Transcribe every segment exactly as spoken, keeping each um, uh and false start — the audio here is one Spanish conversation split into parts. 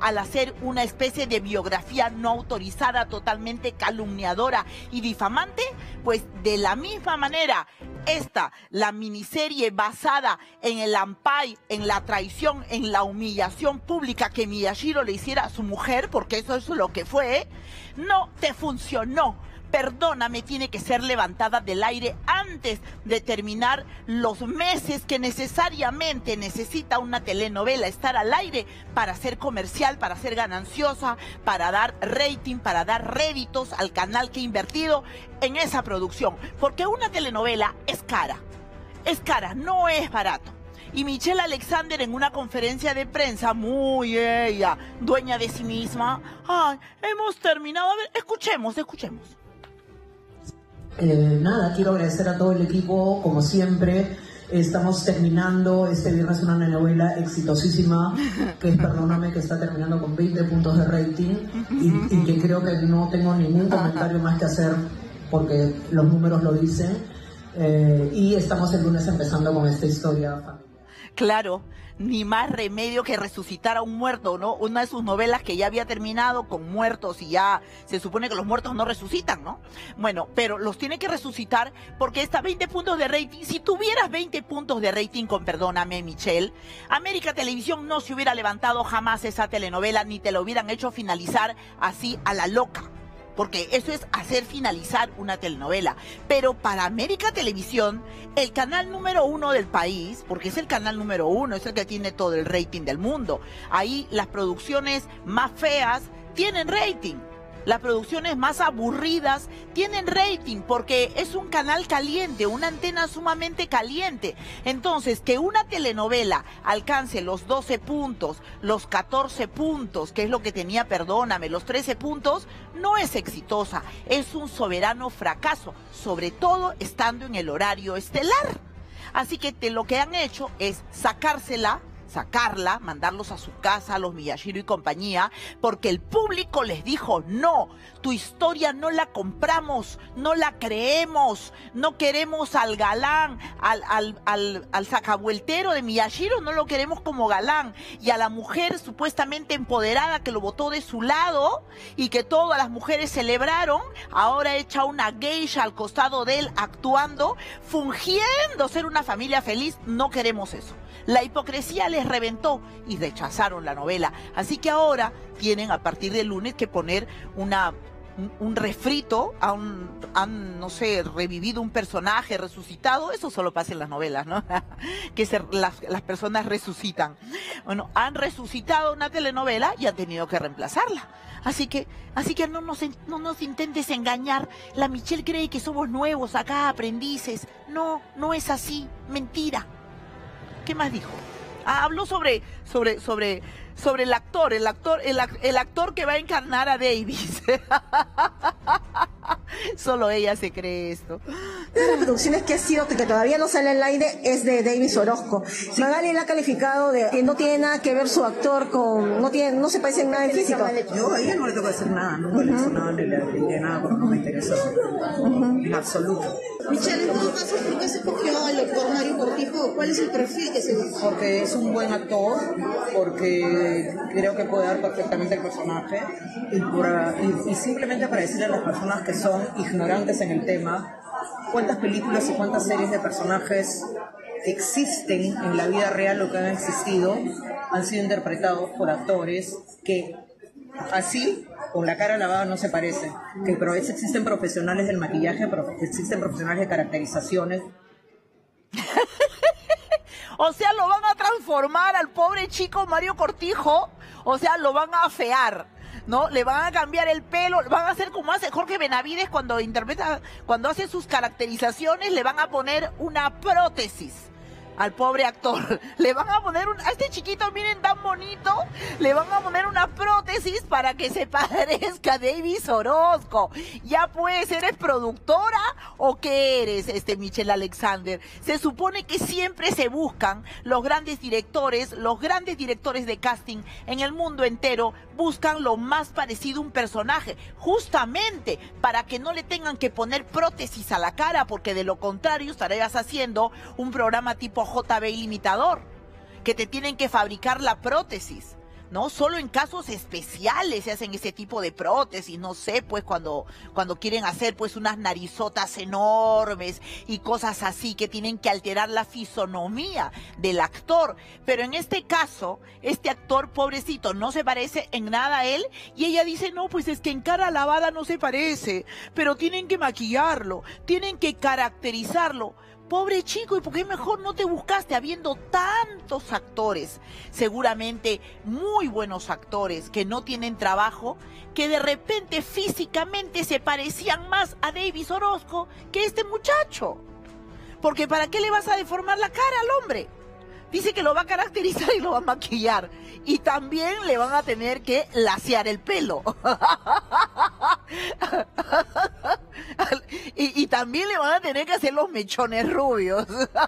al hacer una especie de biografía no autorizada, totalmente calumniadora y difamante? Pues de la misma manera, esta, la miniserie basada en el ampay, en la traición, en la humillación pública que Miyashiro le hiciera a su mujer, porque eso es lo que fue, no te funcionó. Perdóname, tiene que ser levantada del aire antes de terminar los meses que necesariamente necesita una telenovela estar al aire para ser comercial, para ser gananciosa, para dar rating, para dar réditos al canal que ha invertido en esa producción. Porque una telenovela es cara, es cara, no es barato. Y Michelle Alexander en una conferencia de prensa, muy ella, dueña de sí misma, ay, hemos terminado, a ver, escuchemos, escuchemos. Eh, nada, quiero agradecer a todo el equipo, como siempre. Estamos terminando este viernes una novela exitosísima, que es Perdóname, que está terminando con veinte puntos de rating y, y que creo que no tengo ningún comentario más que hacer porque los números lo dicen. Eh, y estamos el lunes empezando con esta historia familiar. Claro, ni más remedio que resucitar a un muerto, ¿no? Una de sus novelas que ya había terminado con muertos y ya se supone que los muertos no resucitan, ¿no? Bueno, pero los tiene que resucitar porque está veinte puntos de rating. Si tuvieras veinte puntos de rating con Perdóname, Michelle, América Televisión no se hubiera levantado jamás esa telenovela ni te lo hubieran hecho finalizar así a la loca. Porque eso es hacer finalizar una telenovela. Pero para América Televisión, el canal número uno del país, porque es el canal número uno, es el que tiene todo el rating del mundo. Ahí las producciones más feas tienen rating. Las producciones más aburridas tienen rating porque es un canal caliente, una antena sumamente caliente. Entonces, que una telenovela alcance los doce puntos, los catorce puntos, que es lo que tenía Perdóname, los trece puntos, no es exitosa. Es un soberano fracaso, sobre todo estando en el horario estelar. Así que te, lo que han hecho es sacársela, sacarla, mandarlos a su casa, a los Miyashiro y compañía, porque el público les dijo, no, tu historia no la compramos, no la creemos, no queremos al galán, al, al, al, al sacavueltero de Miyashiro, no lo queremos como galán, y a la mujer supuestamente empoderada que lo botó de su lado y que todas las mujeres celebraron, ahora echa una geisha al costado de él actuando, fingiendo ser una familia feliz, no queremos eso. La hipocresía les reventó y rechazaron la novela. Así que ahora tienen a partir del lunes que poner una, un, un refrito, han, han, no sé, revivido un personaje, resucitado. Eso solo pasa en las novelas, ¿no? que se, las, las personas resucitan. Bueno, han resucitado una telenovela y han tenido que reemplazarla. Así que, así que no nos, no nos intentes engañar. La Michelle cree que somos nuevos acá, aprendices. No, no es así. Mentira. ¿Qué más dijo? Ah, habló sobre, sobre, sobre, sobre el actor, el actor, el, el actor que va a encarnar a Davis. Solo ella se cree esto. Una de las producciones que ha sido, que todavía no sale al aire, es de Davis Orozco. Sí. Magali la ha calificado de que no tiene nada que ver su actor con, no tiene, no se parece en nada en físico. Yo a ella no le tengo que decir nada, nunca le he hecho nada, ni le dije nada porque no me interesa. Uh-huh. En absoluto. Michelle, en todo caso, ¿por qué se escogió al doctor Mario Cortijo? ¿Cuál es el perfil que se dice? Porque es un buen actor, porque creo que puede dar perfectamente el personaje y, por, y, y simplemente para decirle a las personas que son ignorantes en el tema, cuántas películas y cuántas series de personajes existen en la vida real o que han existido, han sido interpretados por actores que así, con la cara lavada, no se parecen. Que pero existen profesionales del maquillaje, existen profesionales de caracterizaciones. O sea, lo van a transformar al pobre chico Mario Cortijo, o sea, lo van a afear, ¿no? Le van a cambiar el pelo, van a hacer como hace Jorge Benavides cuando interpreta, cuando hace sus caracterizaciones, le van a poner una prótesis al pobre actor. Le van a poner un, a este chiquito, miren, tan bonito, le van a poner una prótesis para que se parezca a Davis Orozco. Ya pues, ¿eres productora o qué eres, este Michelle Alexander? Se supone que siempre se buscan los grandes directores, los grandes directores de casting en el mundo entero buscan lo más parecido a un personaje, justamente para que no le tengan que poner prótesis a la cara, porque de lo contrario estarías haciendo un programa tipo J B limitador, que te tienen que fabricar la prótesis. ¿no? Solo en casos especiales se hacen ese tipo de prótesis, no sé, pues cuando, cuando quieren hacer pues unas narizotas enormes y cosas así que tienen que alterar la fisonomía del actor. Pero en este caso, este actor pobrecito no se parece en nada a él y ella dice, no, pues es que en cara lavada no se parece, pero tienen que maquillarlo, tienen que caracterizarlo. Pobre chico, ¿y por qué mejor no te buscaste habiendo tantos actores, seguramente muy buenos actores que no tienen trabajo, que de repente físicamente se parecían más a Davis Orozco que este muchacho? Porque ¿para qué le vas a deformar la cara al hombre? Dice que lo va a caracterizar y lo va a maquillar. Y también le van a tener que lasear el pelo. y, y también le van a tener que hacer los mechones rubios.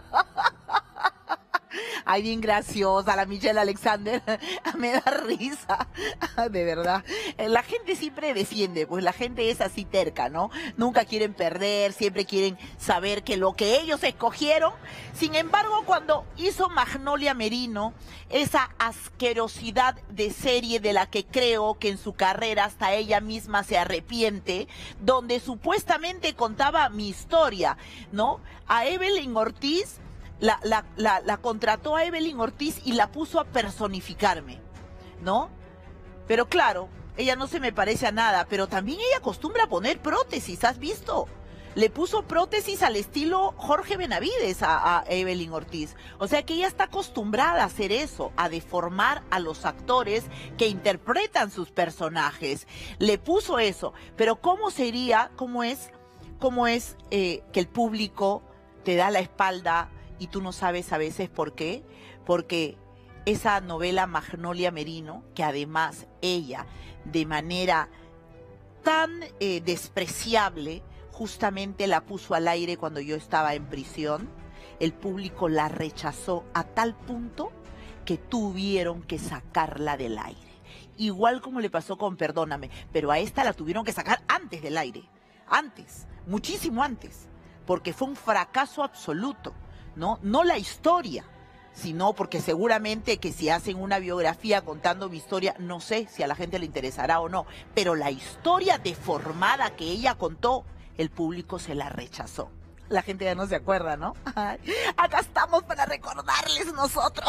Ay, bien graciosa la Michelle Alexander, me da risa, de verdad. La gente siempre defiende, pues la gente es así terca, ¿no? Nunca quieren perder, siempre quieren saber que lo que ellos escogieron. Sin embargo, cuando hizo Magnolia Merino, esa asquerosidad de serie de la que creo que en su carrera hasta ella misma se arrepiente, donde supuestamente contaba mi historia, ¿no? A Evelyn Ortiz, La, la, la, la contrató a Evelyn Ortiz y la puso a personificarme, ¿no? Pero claro, ella no se me parece a nada, pero también ella acostumbra a poner prótesis, ¿has visto? Le puso prótesis al estilo Jorge Benavides a, a Evelyn Ortiz. O sea que ella está acostumbrada a hacer eso, a deformar a los actores que interpretan sus personajes. Le puso eso, pero ¿cómo sería, cómo es, cómo es eh, que el público te da la espalda y tú no sabes a veces por qué? Porque esa novela Magnolia Merino, que además ella de manera tan eh, despreciable justamente la puso al aire cuando yo estaba en prisión, el público la rechazó a tal punto que tuvieron que sacarla del aire. Igual como le pasó con Perdóname, pero a esta la tuvieron que sacar antes del aire, antes, muchísimo antes, porque fue un fracaso absoluto. ¿No? No la historia, sino porque seguramente que si hacen una biografía contando mi historia, no sé si a la gente le interesará o no, pero la historia deformada que ella contó, el público se la rechazó. La gente ya no se acuerda, ¿no? Ay, acá estamos para recordarles nosotros.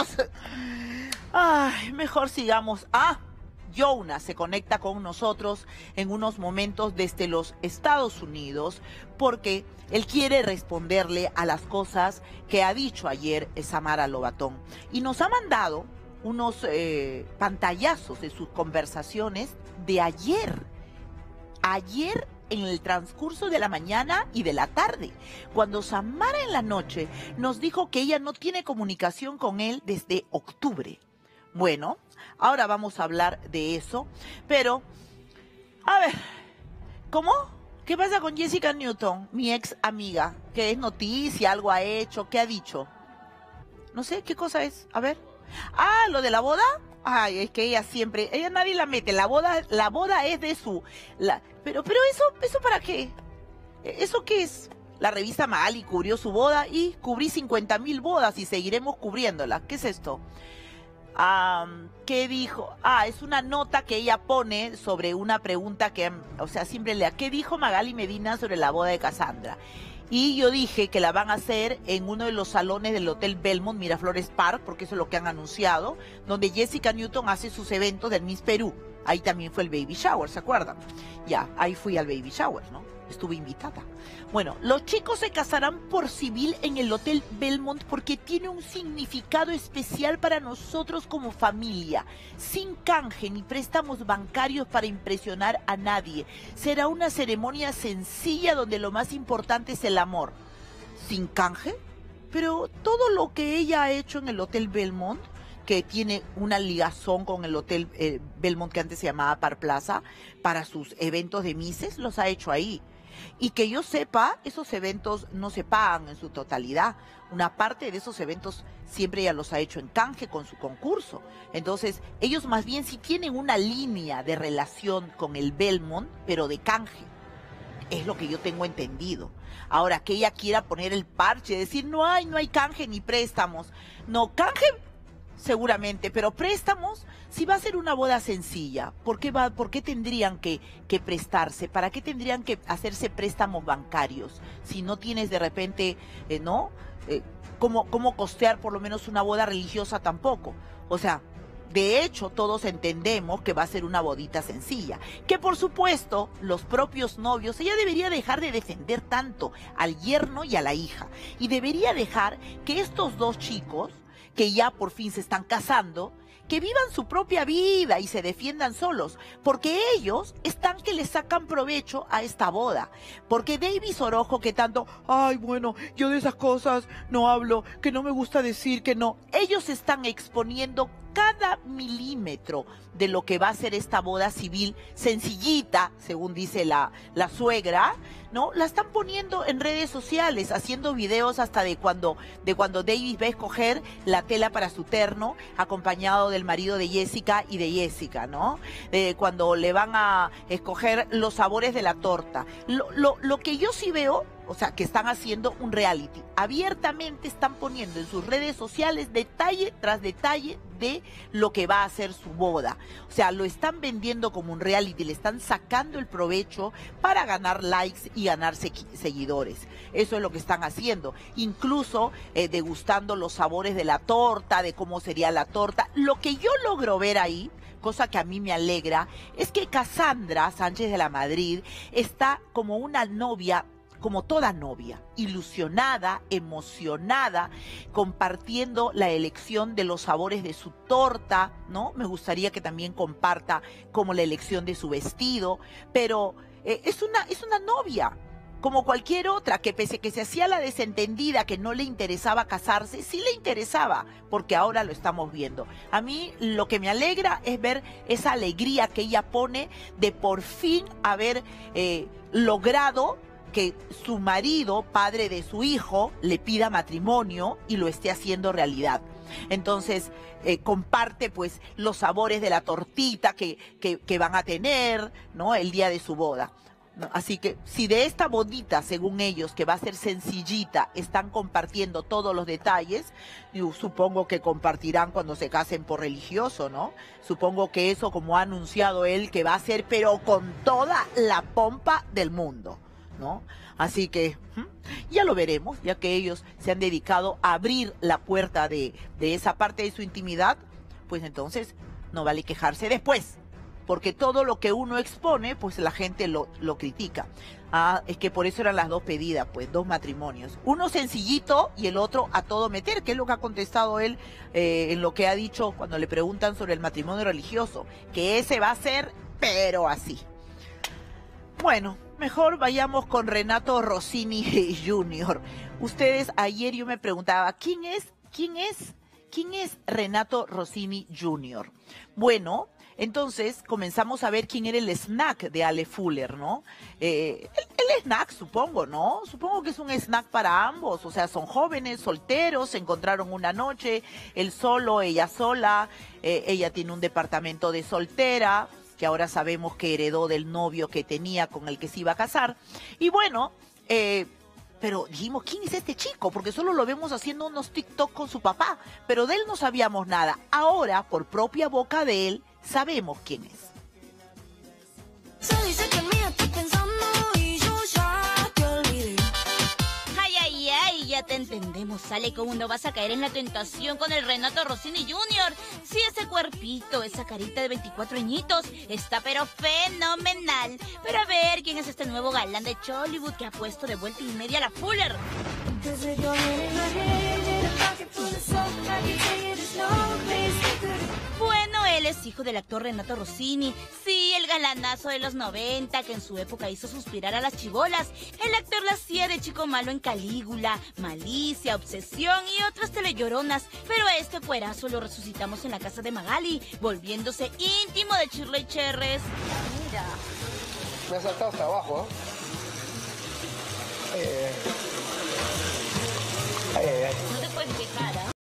Ay, mejor sigamos. Ah, Jonas se conecta con nosotros en unos momentos desde los Estados Unidos porque él quiere responderle a las cosas que ha dicho ayer Samara Lobatón. Y nos ha mandado unos eh, pantallazos de sus conversaciones de ayer. Ayer en el transcurso de la mañana y de la tarde, cuando Samara en la noche nos dijo que ella no tiene comunicación con él desde octubre. Bueno, ahora vamos a hablar de eso, pero, a ver, ¿cómo? ¿Qué pasa con Jessica Newton, mi ex amiga? ¿Qué es noticia? ¿Algo ha hecho? ¿Qué ha dicho? No sé, ¿qué cosa es? A ver. Ah, ¿lo de la boda? Ay, es que ella siempre, ella nadie la mete, la boda, la boda es de su, la, pero, pero eso, ¿eso para qué? ¿Eso qué es? La revista Magali cubrió su boda y cubrí cincuenta mil bodas y seguiremos cubriéndola. ¿Qué es esto? Um, ¿Qué dijo? Ah, es una nota que ella pone sobre una pregunta que, o sea, siempre lea. ¿Qué dijo Magali Medina sobre la boda de Cassandra? Y yo dije que la van a hacer en uno de los salones del Hotel Belmont, Miraflores Park, porque eso es lo que han anunciado, donde Jessica Newton hace sus eventos del Miss Perú. Ahí también fue el baby shower, ¿se acuerdan? Ya, ahí fui al baby shower, ¿no? Estuve invitada. Bueno, los chicos se casarán por civil en el Hotel Belmont porque tiene un significado especial para nosotros como familia. Sin canje ni préstamos bancarios para impresionar a nadie. Será una ceremonia sencilla donde lo más importante es el amor. ¿Sin canje? Pero todo lo que ella ha hecho en el Hotel Belmont, que tiene una ligazón con el Hotel eh, Belmont que antes se llamaba Par Plaza, para sus eventos de Misses, los ha hecho ahí. Y que yo sepa, esos eventos no se pagan en su totalidad. Una parte de esos eventos siempre ella los ha hecho en canje con su concurso. Entonces, ellos más bien sí tienen una línea de relación con el Belmont, pero de canje. Es lo que yo tengo entendido. Ahora, que ella quiera poner el parche, decir no hay, no hay canje ni préstamos. No, canje, Seguramente, pero préstamos, si va a ser una boda sencilla, ¿por qué va, por qué tendrían que, que prestarse? ¿Para qué tendrían que hacerse préstamos bancarios? Si no tienes de repente, eh, ¿no? Eh, ¿cómo, cómo costear por lo menos una boda religiosa tampoco? O sea, de hecho, todos entendemos que va a ser una bodita sencilla. Que por supuesto, los propios novios, ella debería dejar de defender tanto al yerno y a la hija. Y debería dejar que estos dos chicos, que ya por fin se están casando, que vivan su propia vida y se defiendan solos, porque ellos están que le sacan provecho a esta boda. Porque Davis Orojo, que tanto, ay, bueno, yo de esas cosas no hablo, que no me gusta decir que no, ellos están exponiendo cada milímetro de lo que va a ser esta boda civil sencillita, según dice la, la suegra, ¿no? La están poniendo en redes sociales, haciendo videos hasta de cuando, de cuando Davis va a escoger la tela para su terno, acompañado del marido de Jessica y de Jessica, ¿no? De cuando le van a escoger los sabores de la torta. Lo, lo, lo que yo sí veo, o sea, que están haciendo un reality. Abiertamente están poniendo en sus redes sociales detalle tras detalle de lo que va a ser su boda. O sea, lo están vendiendo como un reality, le están sacando el provecho para ganar likes y ganar seguidores. Eso es lo que están haciendo. Incluso eh, degustando los sabores de la torta, de cómo sería la torta. Lo que yo logro ver ahí, cosa que a mí me alegra, es que Cassandra Sánchez de la Madrid está como una novia, como toda novia, ilusionada, emocionada, compartiendo la elección de los sabores de su torta, ¿no? Me gustaría que también comparta como la elección de su vestido, pero eh, es una, es una novia, como cualquier otra, que pese que se hacía la desentendida, que no le interesaba casarse, sí le interesaba, porque ahora lo estamos viendo. A mí lo que me alegra es ver esa alegría que ella pone de por fin haber eh, logrado que su marido, padre de su hijo, le pida matrimonio y lo esté haciendo realidad. Entonces, eh, comparte pues los sabores de la tortita que, que, que van a tener, ¿no? El día de su boda. Así que si de esta bodita, según ellos, que va a ser sencillita, están compartiendo todos los detalles, yo supongo que compartirán cuando se casen por religioso, ¿no? Supongo que eso, como ha anunciado él, que va a ser, pero con toda la pompa del mundo, ¿no? Así que ¿hmm? ya lo veremos, ya que ellos se han dedicado a abrir la puerta de, de esa parte de su intimidad, pues entonces no vale quejarse después, porque todo lo que uno expone, pues la gente lo, lo critica. Ah, es que por eso eran las dos pedidas, pues dos matrimonios. Uno sencillito y el otro a todo meter, que es lo que ha contestado él eh, en lo que ha dicho cuando le preguntan sobre el matrimonio religioso, que ese va a ser, pero así. Bueno, mejor vayamos con Renato Rossini junior Ustedes, ayer yo me preguntaba, ¿quién es, quién es, quién es Renato Rossini junior? Bueno, entonces comenzamos a ver quién era el snack de Ale Fuller, ¿no? Eh, el, el snack, supongo, ¿no? Supongo que es un snack para ambos, o sea, son jóvenes, solteros, se encontraron una noche, él solo, ella sola, eh, ella tiene un departamento de soltera, que ahora sabemos que heredó del novio que tenía con el que se iba a casar. Y bueno, eh, pero dijimos, ¿quién es este chico? Porque solo lo vemos haciendo unos TikTok con su papá, pero de él no sabíamos nada. Ahora, por propia boca de él, sabemos quién es. Se dice que en mí estás pensando y yo ya te olvidé. Ay, ay, ay, ya te entendemos. Sale, ¿cómo no vas a caer en la tentación con el Renato Rossini junior? Sí, ese cuerpito, esa carita de veinticuatro añitos, está pero fenomenal. Pero a ver, ¿quién es este nuevo galán de Chollywood que ha puesto de vuelta y media a la Fuller? Bueno, él es hijo del actor Renato Rossini. Sí, el galanazo de los noventa que en su época hizo suspirar a las chibolas. El actor la hacía de chico malo en Calígula, Malicia, Obsesión y otras telelloronas. Pero a este cuerazo lo resucitamos en la casa de Magali, volviéndose íntimo de Shirley Cherres. Mira. Me ha saltado hasta abajo, ¿eh? Eh... Ay, ay, ay. No te puedes quejar, ¿ah?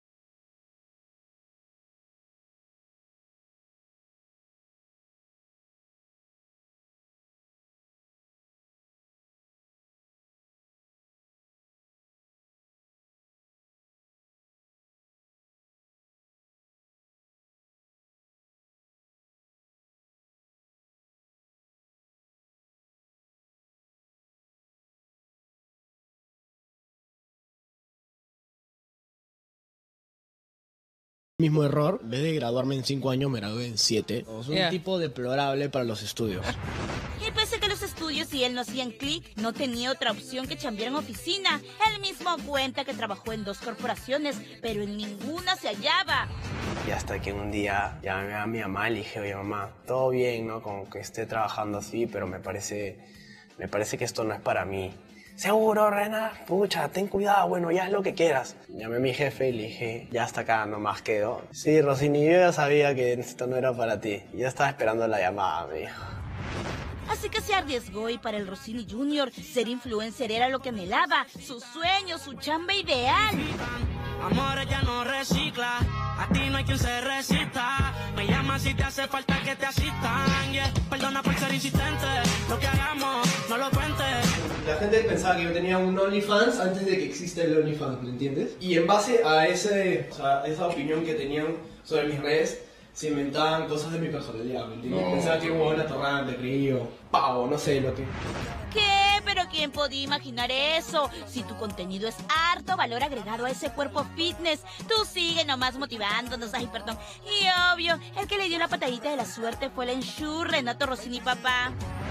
Mismo error, en vez de graduarme en cinco años me gradué en siete. Es un yeah. tipo deplorable para los estudios. Y pese a que los estudios y él no hacían clic, no tenía otra opción que chambear en oficina. Él mismo cuenta que trabajó en dos corporaciones, pero en ninguna se hallaba. Y hasta que un día llamé a mi mamá y le dije, oye mamá, todo bien, ¿no? Como que esté trabajando así, pero me parece, me parece que esto no es para mí. Seguro, Rena, pucha, ten cuidado, bueno, ya haz lo que quieras. Llamé a mi jefe y le dije, ya hasta acá nomás quedo. Sí, Rossini, yo ya sabía que esto no era para ti. Ya estaba esperando la llamada, me dijo. Así que se arriesgó y para el Rossini junior ser influencer era lo que anhelaba, su sueño, su chamba ideal. Amor, ella no recicla, a ti no hay quien se resista. Me llama si te hace falta que te asistan. Yeah. Perdona por ser insistente, lo que hagamos, no lo cuentes. La gente pensaba que yo tenía un OnlyFans antes de que exista el OnlyFans, ¿me entiendes? Y en base a ese, o sea, esa opinión que tenían sobre mis redes, se inventaban cosas de mi personalidad, ¿me entiendes? No. Pensaban que era un huevón atorrante, creído, pavo, no sé lo que... ¿Qué? ¿Pero quién podía imaginar eso? Si tu contenido es harto valor agregado a ese cuerpo fitness, tú sigue nomás motivándonos, ay, perdón. Y obvio, el que le dio la patadita de la suerte fue el enshu Renato Rossini, papá.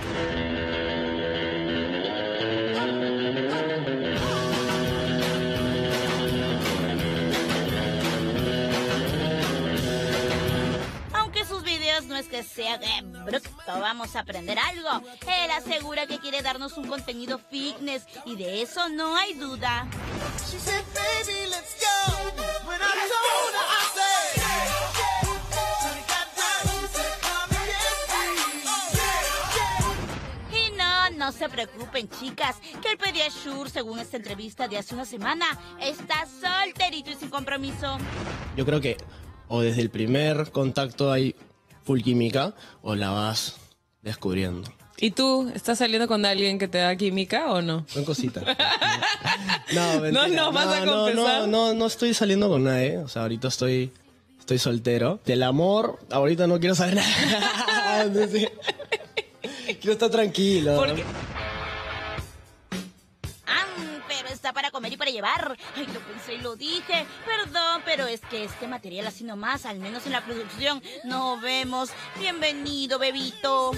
No es que sea de bruto, vamos a aprender algo. Él asegura que quiere darnos un contenido fitness y de eso no hay duda. Y no, no se preocupen, chicas, que el Pediasure, según esta entrevista de hace una semana, está solterito y sin compromiso. Yo creo que o desde el primer contacto hay full química o la vas descubriendo. ¿Y tú estás saliendo con alguien que te da química o no? Son cositas. No, no, no, vas a confesar. No, no, no estoy saliendo con nadie. O sea, ahorita estoy, estoy soltero. Del amor, ahorita no quiero saber nada. Entonces, quiero estar tranquilo. Porque... para comer y para llevar. Ay, lo pensé y lo dije. Perdón, pero es que este material así nomás, al menos en la producción, no vemos. Bienvenido, bebito.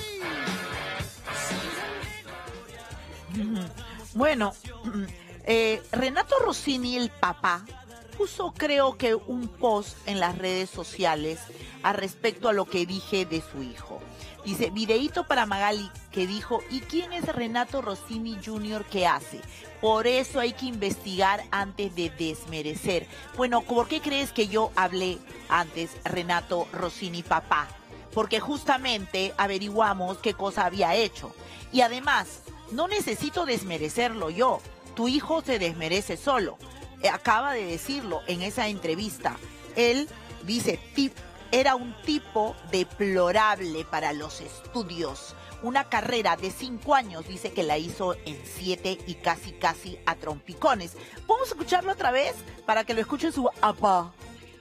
Bueno, eh, Renato Rossini, el papá, puso creo que un post en las redes sociales al respecto a lo que dije de su hijo. Dice, videíto para Magali que dijo, ¿y quién es Renato Rossini junior? ¿Qué hace? Por eso hay que investigar antes de desmerecer. Bueno, ¿por qué crees que yo hablé antes, Renato Rossini papá? Porque justamente averiguamos qué cosa había hecho. Y además, no necesito desmerecerlo yo. Tu hijo se desmerece solo. Acaba de decirlo en esa entrevista. Él dice, tip. Era un tipo deplorable para los estudios. Una carrera de cinco años, dice que la hizo en siete y casi, casi a trompicones. ¿Podemos escucharlo otra vez para que lo escuche su papá?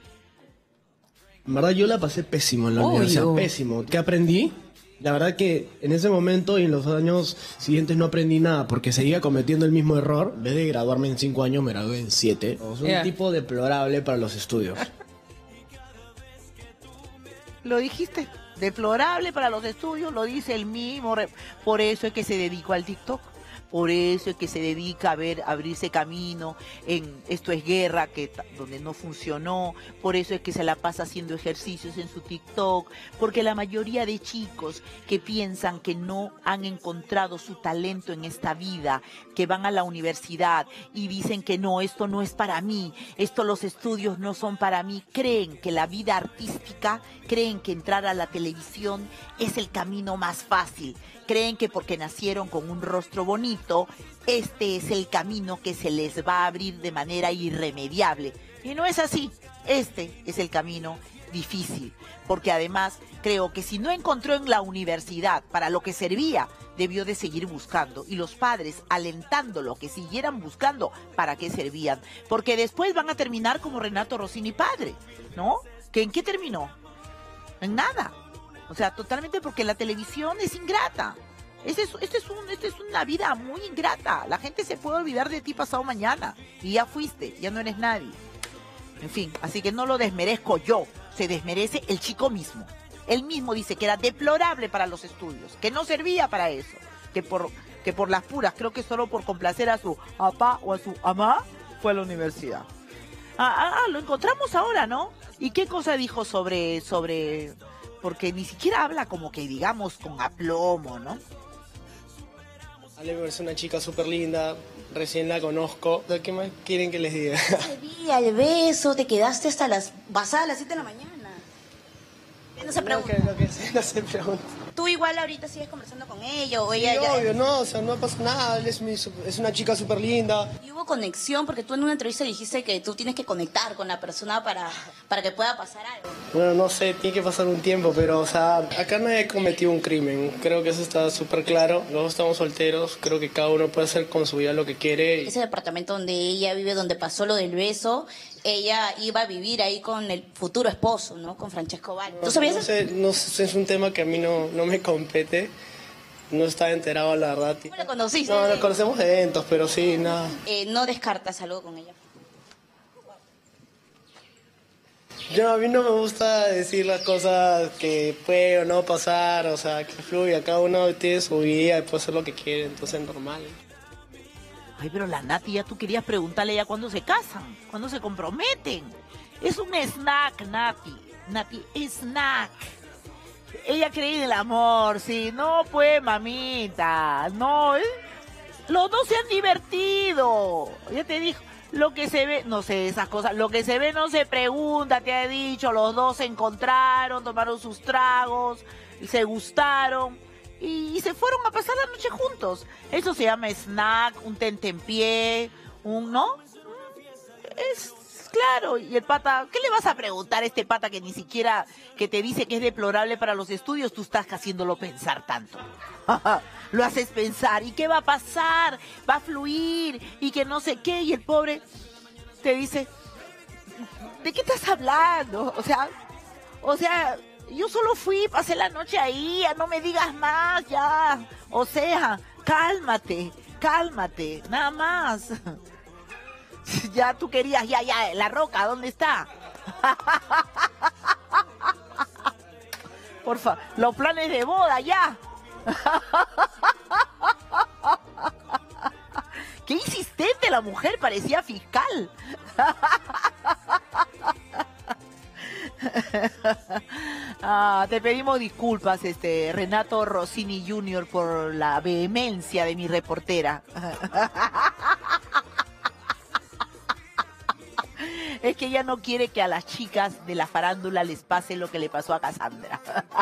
En verdad yo la pasé pésimo en la oh, universidad, yo. pésimo. ¿Qué aprendí? La verdad que en ese momento y en los años siguientes no aprendí nada porque seguía cometiendo el mismo error. En vez de graduarme en cinco años, me gradué en siete. Es un yeah. tipo deplorable para los estudios. Lo dijiste, deplorable para los estudios, lo dice el mismo, por eso es que se dedicó al TikTok, por eso es que se dedica a ver, a abrirse camino en Esto es Guerra, que donde no funcionó, por eso es que se la pasa haciendo ejercicios en su TikTok, porque la mayoría de chicos que piensan que no han encontrado su talento en esta vida, que van a la universidad y dicen que no, esto no es para mí, esto los estudios no son para mí, creen que la vida artística, creen que entrar a la televisión es el camino más fácil. Creen que porque nacieron con un rostro bonito, este es el camino que se les va a abrir de manera irremediable. Y no es así. Este es el camino difícil. Porque además creo que si no encontró en la universidad para lo que servía, debió de seguir buscando. Y los padres alentándolo que siguieran buscando para qué servían. Porque después van a terminar como Renato Rossini padre, ¿no? ¿Que en qué terminó? En nada. O sea, totalmente porque la televisión es ingrata. Este es, este es, un, este es una vida muy ingrata. La gente se puede olvidar de ti pasado mañana. Y ya fuiste, ya no eres nadie. En fin, así que no lo desmerezco yo, se desmerece el chico mismo. Él mismo dice que era deplorable para los estudios, que no servía para eso, que por, que por las puras, creo que solo por complacer a su papá o a su mamá, fue a la universidad. Ah, ah, ah, lo encontramos ahora, ¿no? ¿Y qué cosa dijo sobre, sobre, porque ni siquiera habla como que digamos con aplomo, ¿no? Ale es una chica súper linda, recién la conozco. ¿Qué más quieren que les diga? Ese día, el beso, te quedaste hasta las pasadas a las siete de la mañana. No se pregunta. No, que, no, que, no se pregunta. ¿Tú igual ahorita sigues conversando con ella o Sí, ella ya...? obvio, no, o sea, no pasa nada, él es, mi, es una chica súper linda. Y hubo conexión porque tú en una entrevista dijiste que tú tienes que conectar con la persona para, para que pueda pasar algo. Bueno, no sé, tiene que pasar un tiempo, pero, o sea, acá nadie cometió un crimen. Creo que eso está súper claro. Los dos estamos solteros, creo que cada uno puede hacer con su vida lo que quiere. Ese departamento donde ella vive, donde pasó lo del beso, ella iba a vivir ahí con el futuro esposo, ¿no? Con Francesco Valle. ¿Tú sabías No eso? sé, no sé, es un tema que a mí no, no me compete. No estaba enterado, la verdad. ¿Cómo la conociste? No, nos conocemos de eventos, pero sí, nada. Eh, no descartas algo con ella. Yo, a mí no me gusta decir las cosas que puede o no pasar, o sea, que fluya. Cada uno tiene su vida y puede hacer lo que quiere, entonces es normal. Ay, pero la Nati, ya tú querías preguntarle ya cuándo se casan, cuándo se comprometen. Es un snack, Nati. Nati, snack. Ella cree en el amor, sí. No, pues, mamita. No, ¿eh? Los dos se han divertido. Ya te dijo, lo que se ve, no sé, esas cosas, lo que se ve no se pregunta, te ha dicho. Los dos se encontraron, tomaron sus tragos, se gustaron. Y, y se fueron a pasar la noche juntos. Eso se llama snack, un tentempié, un, ¿no? Es claro. Y el pata, ¿qué le vas a preguntar a este pata que ni siquiera, que te dice que es deplorable para los estudios? Tú estás haciéndolo pensar tanto. Lo haces pensar. ¿Y qué va a pasar? Va a fluir. Y que no sé qué. Y el pobre te dice, ¿de qué estás hablando? O sea, o sea... Yo solo fui, pasé la noche ahí, ya no me digas más, ya. O sea, cálmate, cálmate, nada más. Ya tú querías, ya, ya, la roca, ¿dónde está? Por favor, los planes de boda, ya. Qué insistente la mujer, parecía fiscal. Ah, te pedimos disculpas, este Renato Rossini junior, por la vehemencia de mi reportera. Es que ella no quiere que a las chicas de la farándula les pase lo que le pasó a Cassandra.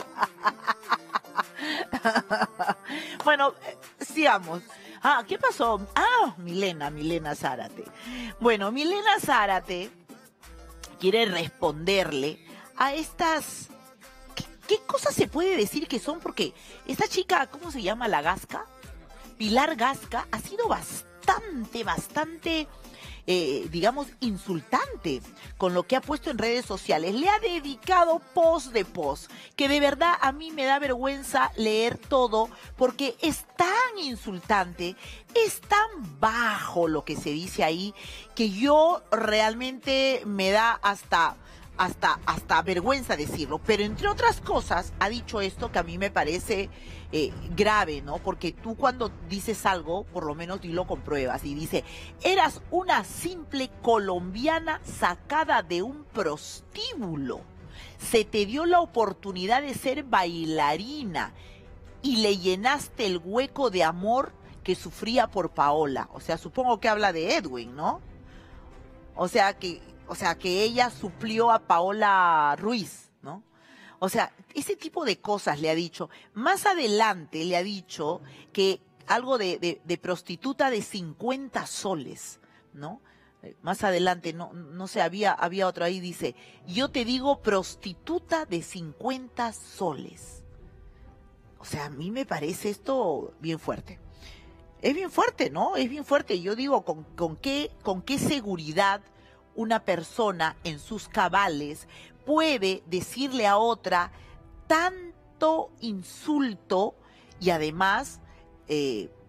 Bueno, sigamos. Ah, ¿qué pasó? Ah, Milena, Milena Zárate. Bueno, Milena Zárate quiere responderle a estas... ¿Qué, qué cosas se puede decir que son? Porque esta chica, ¿cómo se llama? La Gasca, Pilar Gasca, ha sido bastante, bastante, eh, digamos, insultante con lo que ha puesto en redes sociales. Le ha dedicado post de post, que de verdad a mí me da vergüenza leer todo, porque es tan insultante, es tan bajo lo que se dice ahí, que yo realmente me da hasta... Hasta, hasta vergüenza decirlo, pero entre otras cosas ha dicho esto que a mí me parece eh, grave, ¿no? Porque tú cuando dices algo, por lo menos dilo con pruebas, y dice, eras una simple colombiana sacada de un prostíbulo, se te dio la oportunidad de ser bailarina y le llenaste el hueco de amor que sufría por Paola. O sea, supongo que habla de Edwin, ¿no? O sea que O sea, que ella suplió a Paola Ruiz, ¿no? O sea, ese tipo de cosas le ha dicho. Más adelante le ha dicho que algo de, de, de prostituta de cincuenta soles, ¿no? Más adelante, no, no sé, había, había otro ahí, dice, yo te digo prostituta de cincuenta soles. O sea, a mí me parece esto bien fuerte. Es bien fuerte, ¿no? Es bien fuerte. Yo digo, ¿con, con qué, con qué seguridad una persona en sus cabales puede decirle a otra tanto insulto y además eh,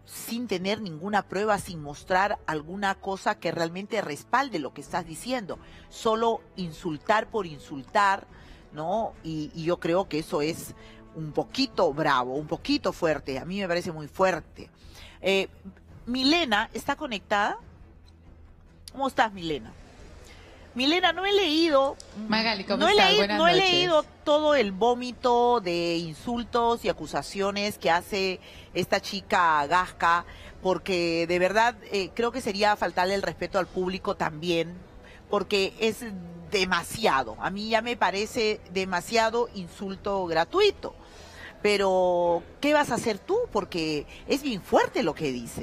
sin tener ninguna prueba, sin mostrar alguna cosa que realmente respalde lo que estás diciendo. Solo insultar por insultar, ¿no? Y, y yo creo que eso es un poquito bravo, un poquito fuerte. A mí me parece muy fuerte. Eh, Milena, ¿está conectada? ¿Cómo estás, Milena? Milena, no he leído, Magali, ¿cómo no he estás? leído, Buenas no he noches. leído todo el vómito de insultos y acusaciones que hace esta chica Gasca, porque de verdad eh, creo que sería faltarle el respeto al público también, porque es demasiado. A mí ya me parece demasiado insulto gratuito. Pero, ¿qué vas a hacer tú? Porque es bien fuerte lo que dice.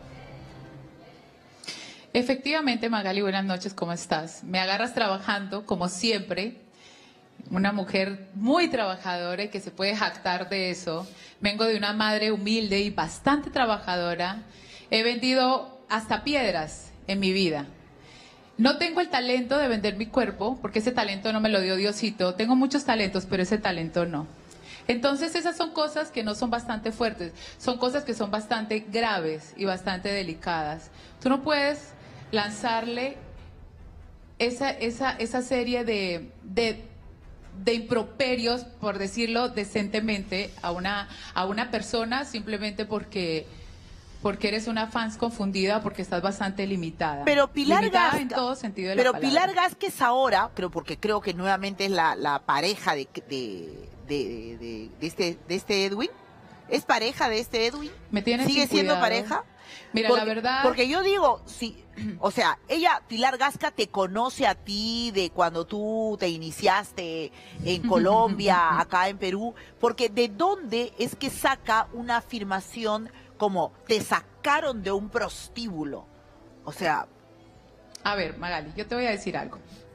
Efectivamente, Magali, buenas noches, ¿cómo estás? Me agarras trabajando, como siempre, una mujer muy trabajadora y que se puede jactar de eso. Vengo de una madre humilde y bastante trabajadora. He vendido hasta piedras en mi vida. No tengo el talento de vender mi cuerpo, porque ese talento no me lo dio Diosito. Tengo muchos talentos, pero ese talento no. Entonces esas son cosas que no son bastante fuertes, son cosas que son bastante graves y bastante delicadas. Tú no puedes lanzarle esa, esa, esa serie de, de, de improperios, por decirlo decentemente, a una, a una persona simplemente porque, porque eres una fans confundida, porque estás bastante limitada. Pero Pilar limitada Gasca, en todo sentido de pero la palabra. Pilar Gasquez ahora, creo, porque creo que nuevamente es la, la pareja de, de, de, de, de este, de este Edwin. ¿Es pareja de este Edwin? ¿Me tienes ¿Sigue sin siendo cuidado? pareja? Mira, porque, la verdad... Porque yo digo, sí, o sea, ella, Pilar Gasca, te conoce a ti de cuando tú te iniciaste en Colombia, acá en Perú, porque ¿de dónde es que saca una afirmación como te sacaron de un prostíbulo? O sea... A ver, Magali, yo te voy a decir algo.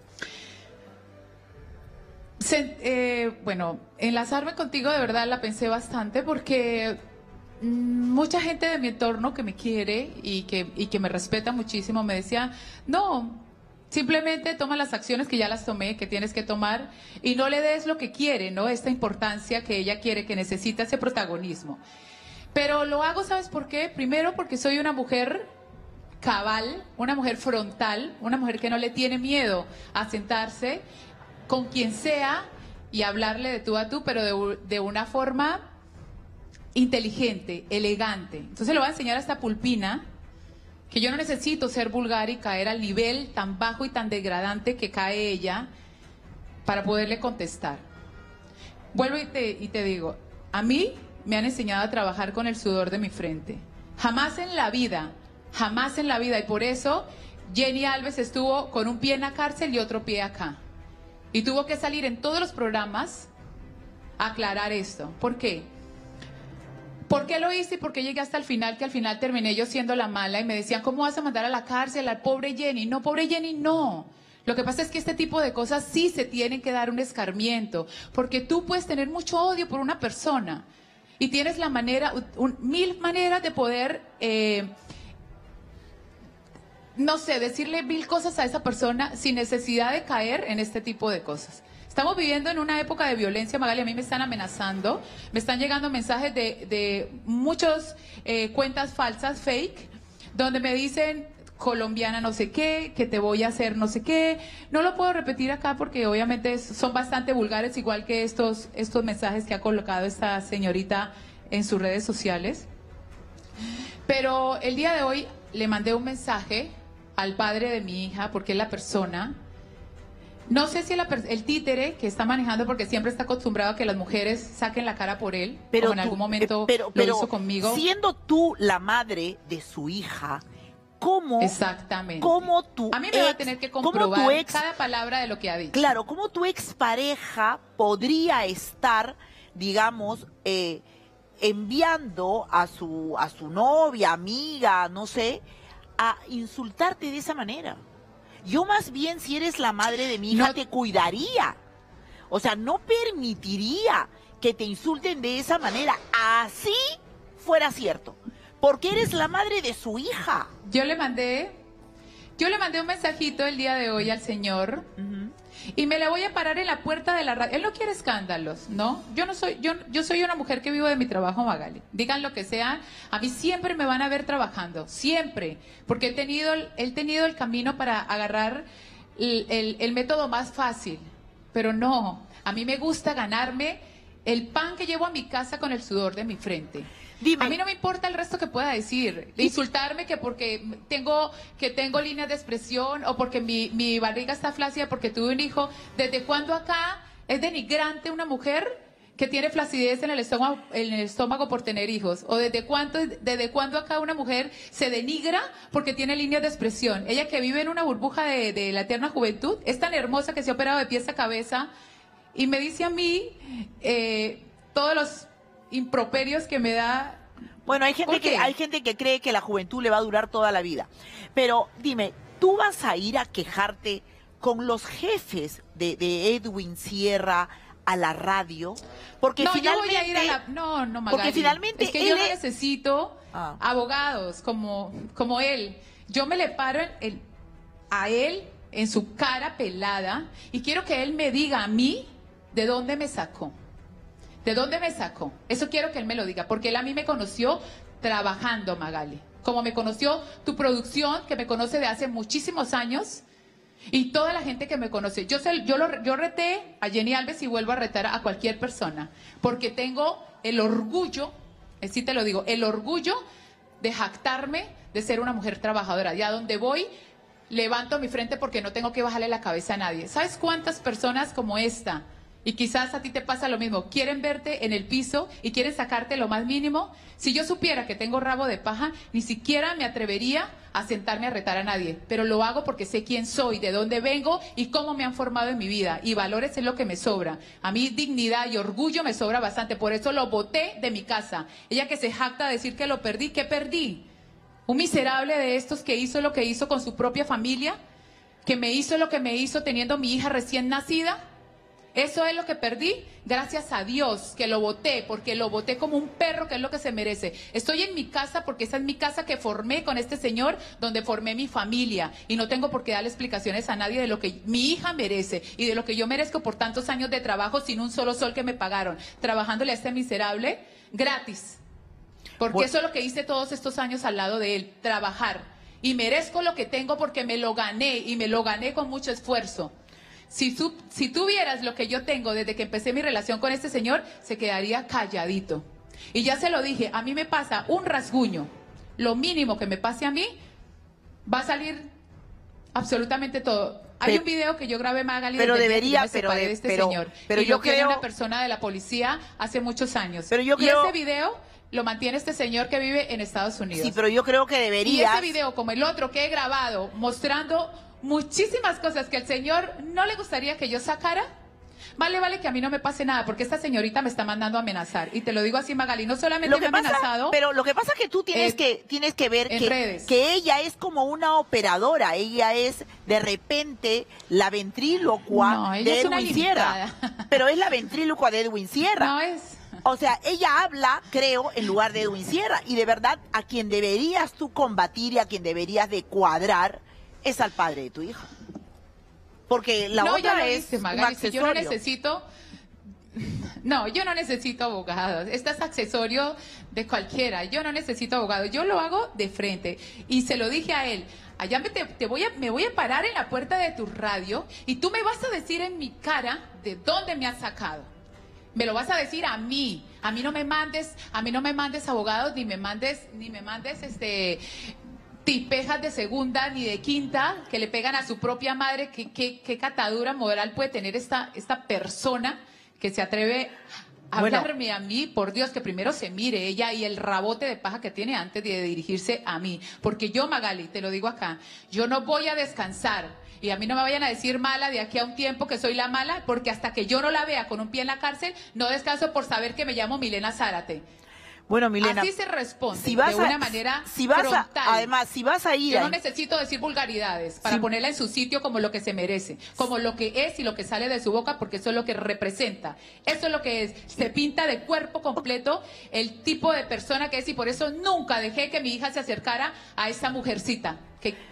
Se, eh, bueno, enlazarme contigo de verdad la pensé bastante porque mm, mucha gente de mi entorno que me quiere y que, y que me respeta muchísimo me decía, no, simplemente toma las acciones que ya las tomé, que tienes que tomar y no le des lo que quiere, ¿no? Esta importancia que ella quiere, que necesita ese protagonismo. Pero lo hago, ¿sabes por qué? Primero porque soy una mujer cabal, una mujer frontal, una mujer que no le tiene miedo a sentarse con quien sea y hablarle de tú a tú, pero de, de una forma inteligente, elegante. Entonces le voy a enseñar a esta pulpina que yo no necesito ser vulgar y caer al nivel tan bajo y tan degradante que cae ella para poderle contestar. Vuelvo y te, y te digo, a mí me han enseñado a trabajar con el sudor de mi frente. Jamás en la vida, jamás en la vida, y por eso Jenny Alves estuvo con un pie en la cárcel y otro pie acá. Y tuvo que salir en todos los programas a aclarar esto. ¿Por qué? ¿Por qué lo hice y por qué llegué hasta el final? Que al final terminé yo siendo la mala y me decían, ¿cómo vas a mandar a la cárcel al pobre Jenny? No, pobre Jenny, no. Lo que pasa es que este tipo de cosas sí se tienen que dar un escarmiento, porque tú puedes tener mucho odio por una persona y tienes la manera, un, mil maneras de poder... Eh, no sé, decirle mil cosas a esa persona sin necesidad de caer en este tipo de cosas. Estamos viviendo en una época de violencia, Magali, a mí me están amenazando, me están llegando mensajes de, de muchas eh, cuentas falsas, fake, donde me dicen colombiana no sé qué, que te voy a hacer no sé qué. No lo puedo repetir acá porque obviamente es, son bastante vulgares, igual que estos, estos mensajes que ha colocado esta señorita en sus redes sociales. Pero el día de hoy le mandé un mensaje al padre de mi hija, porque es la persona, no sé si el, el títere que está manejando, porque siempre está acostumbrado a que las mujeres saquen la cara por él, pero como en tú, algún momento eh, pero, lo pero, hizo conmigo. Siendo tú la madre de su hija, ¿cómo, Exactamente. cómo tu a mí me ex, va a tener que comprobar tu ex, cada palabra de lo que ha dicho. Claro, ¿cómo tu expareja podría estar, digamos, eh, enviando a su, a su novia, amiga, no sé, a insultarte de esa manera? Yo más bien, si eres la madre de mi hija, no te cuidaría. O sea, no permitiría que te insulten de esa manera, así fuera cierto, porque eres la madre de su hija. Yo le mandé, yo le mandé un mensajito el día de hoy al señor, uh-huh. y me le voy a parar en la puerta de la radio. Él no quiere escándalos, ¿no? Yo no soy, yo, yo soy una mujer que vivo de mi trabajo, Magali. Digan lo que sea, a mí siempre me van a ver trabajando, siempre, porque he tenido, he tenido el camino para agarrar el, el, el método más fácil, pero no, a mí me gusta ganarme el pan que llevo a mi casa con el sudor de mi frente. Dime. A mí no me importa el resto que pueda decir, insultarme que porque tengo que tengo líneas de expresión o porque mi, mi barriga está flácida porque tuve un hijo. ¿Desde cuándo acá es denigrante una mujer que tiene flacidez en el estómago, en el estómago por tener hijos? ¿O desde cuándo, desde cuándo acá una mujer se denigra porque tiene líneas de expresión? Ella que vive en una burbuja de, de la eterna juventud, es tan hermosa que se ha operado de pies a cabeza y me dice a mí eh, todos los improperios que me da. Bueno, hay gente que hay gente que cree que la juventud le va a durar toda la vida. Pero dime, ¿tú vas a ir a quejarte con los jefes de, de Edwin Sierra a la radio? Porque no, finalmente yo voy a ir a la... No, no, Magali. Porque finalmente es que yo no es... necesito ah. abogados como, como él. Yo me le paro en, en, a él en su cara pelada y quiero que él me diga a mí de dónde me sacó. ¿De dónde me sacó? Eso quiero que él me lo diga, porque él a mí me conoció trabajando, Magali. Como me conoció tu producción, que me conoce de hace muchísimos años, y toda la gente que me conoce. Yo, sé, yo, lo, yo reté a Jenny Alves y vuelvo a retar a cualquier persona, porque tengo el orgullo, así te lo digo, el orgullo de jactarme de ser una mujer trabajadora. Ya donde voy, levanto mi frente porque no tengo que bajarle la cabeza a nadie. ¿Sabes cuántas personas como esta? Y quizás a ti te pasa lo mismo, quieren verte en el piso y quieren sacarte lo más mínimo. Si yo supiera que tengo rabo de paja, ni siquiera me atrevería a sentarme a retar a nadie. Pero lo hago porque sé quién soy, de dónde vengo y cómo me han formado en mi vida. Y valores es lo que me sobra. A mí dignidad y orgullo me sobra bastante. Por eso lo boté de mi casa. Ella que se jacta de decir que lo perdí, ¿qué perdí? Un miserable de estos que hizo lo que hizo con su propia familia, que me hizo lo que me hizo teniendo mi hija recién nacida. Eso es lo que perdí, gracias a Dios que lo voté, porque lo voté como un perro, que es lo que se merece. Estoy en mi casa porque esa es mi casa que formé con este señor, donde formé mi familia. Y no tengo por qué darle explicaciones a nadie de lo que mi hija merece y de lo que yo merezco por tantos años de trabajo sin un solo sol que me pagaron, trabajándole a este miserable gratis. Porque bueno, eso es lo que hice todos estos años al lado de él, trabajar. Y merezco lo que tengo porque me lo gané y me lo gané con mucho esfuerzo. Si tú, si tú vieras lo que yo tengo desde que empecé mi relación con este señor, se quedaría calladito. Y ya se lo dije, a mí me pasa un rasguño. Lo mínimo que me pase a mí, va a salir absolutamente todo. Hay pero, un video que yo grabé, Magali, pero debería, me pero, de, de este pero, señor. pero y yo lo creo... tiene una persona de la policía hace muchos años. Pero yo y creo... ese video lo mantiene este señor que vive en Estados Unidos. Sí, pero yo creo que debería... Y ese video, como el otro que he grabado, mostrando muchísimas cosas que al señor no le gustaría que yo sacara, vale, vale que a mí no me pase nada, porque esta señorita me está mandando a amenazar. Y te lo digo así, Magali, no solamente me ha pasa, amenazado... Pero lo que pasa es que tú tienes, eh, que, tienes que ver que, que ella es como una operadora, ella es de repente la ventrílocua no, ella de es Edwin Sierra. Pero es la ventrílocua de Edwin Sierra. No es... O sea, ella habla, creo, en lugar de Edwin Sierra. Y de verdad, a quien deberías tú combatir y a quien deberías de cuadrar es al padre de tu hija. Porque la no, otra ya es dice, Magali, si yo no necesito... No, yo no necesito abogados. Este es accesorio de cualquiera. Yo no necesito abogados. Yo lo hago de frente. Y se lo dije a él. Allá me, te, te voy a, me voy a parar en la puerta de tu radio y tú me vas a decir en mi cara de dónde me has sacado. Me lo vas a decir a mí. A mí no me mandes, a mí no me mandes abogados, ni me mandes, ni me mandes este... tipejas de segunda ni de quinta que le pegan a su propia madre. ¿Qué, qué, qué catadura moral puede tener esta, esta persona que se atreve a bueno. hablarme a mí? Por Dios, que primero se mire ella y el rabote de paja que tiene antes de dirigirse a mí. Porque yo, Magali, te lo digo acá, yo no voy a descansar. Y a mí no me vayan a decir mala de aquí a un tiempo que soy la mala, porque hasta que yo no la vea con un pie en la cárcel, no descanso por saber que me llamo Milena Zárate. Bueno, Milena, así se responde, si vas de una a, manera si vas frontal. A, además, si vas a ir... Yo a... no necesito decir vulgaridades para si... ponerla en su sitio como lo que se merece, como lo que es y lo que sale de su boca, porque eso es lo que representa. Eso es lo que es. Se pinta de cuerpo completo el tipo de persona que es, y por eso nunca dejé que mi hija se acercara a esa mujercita. Que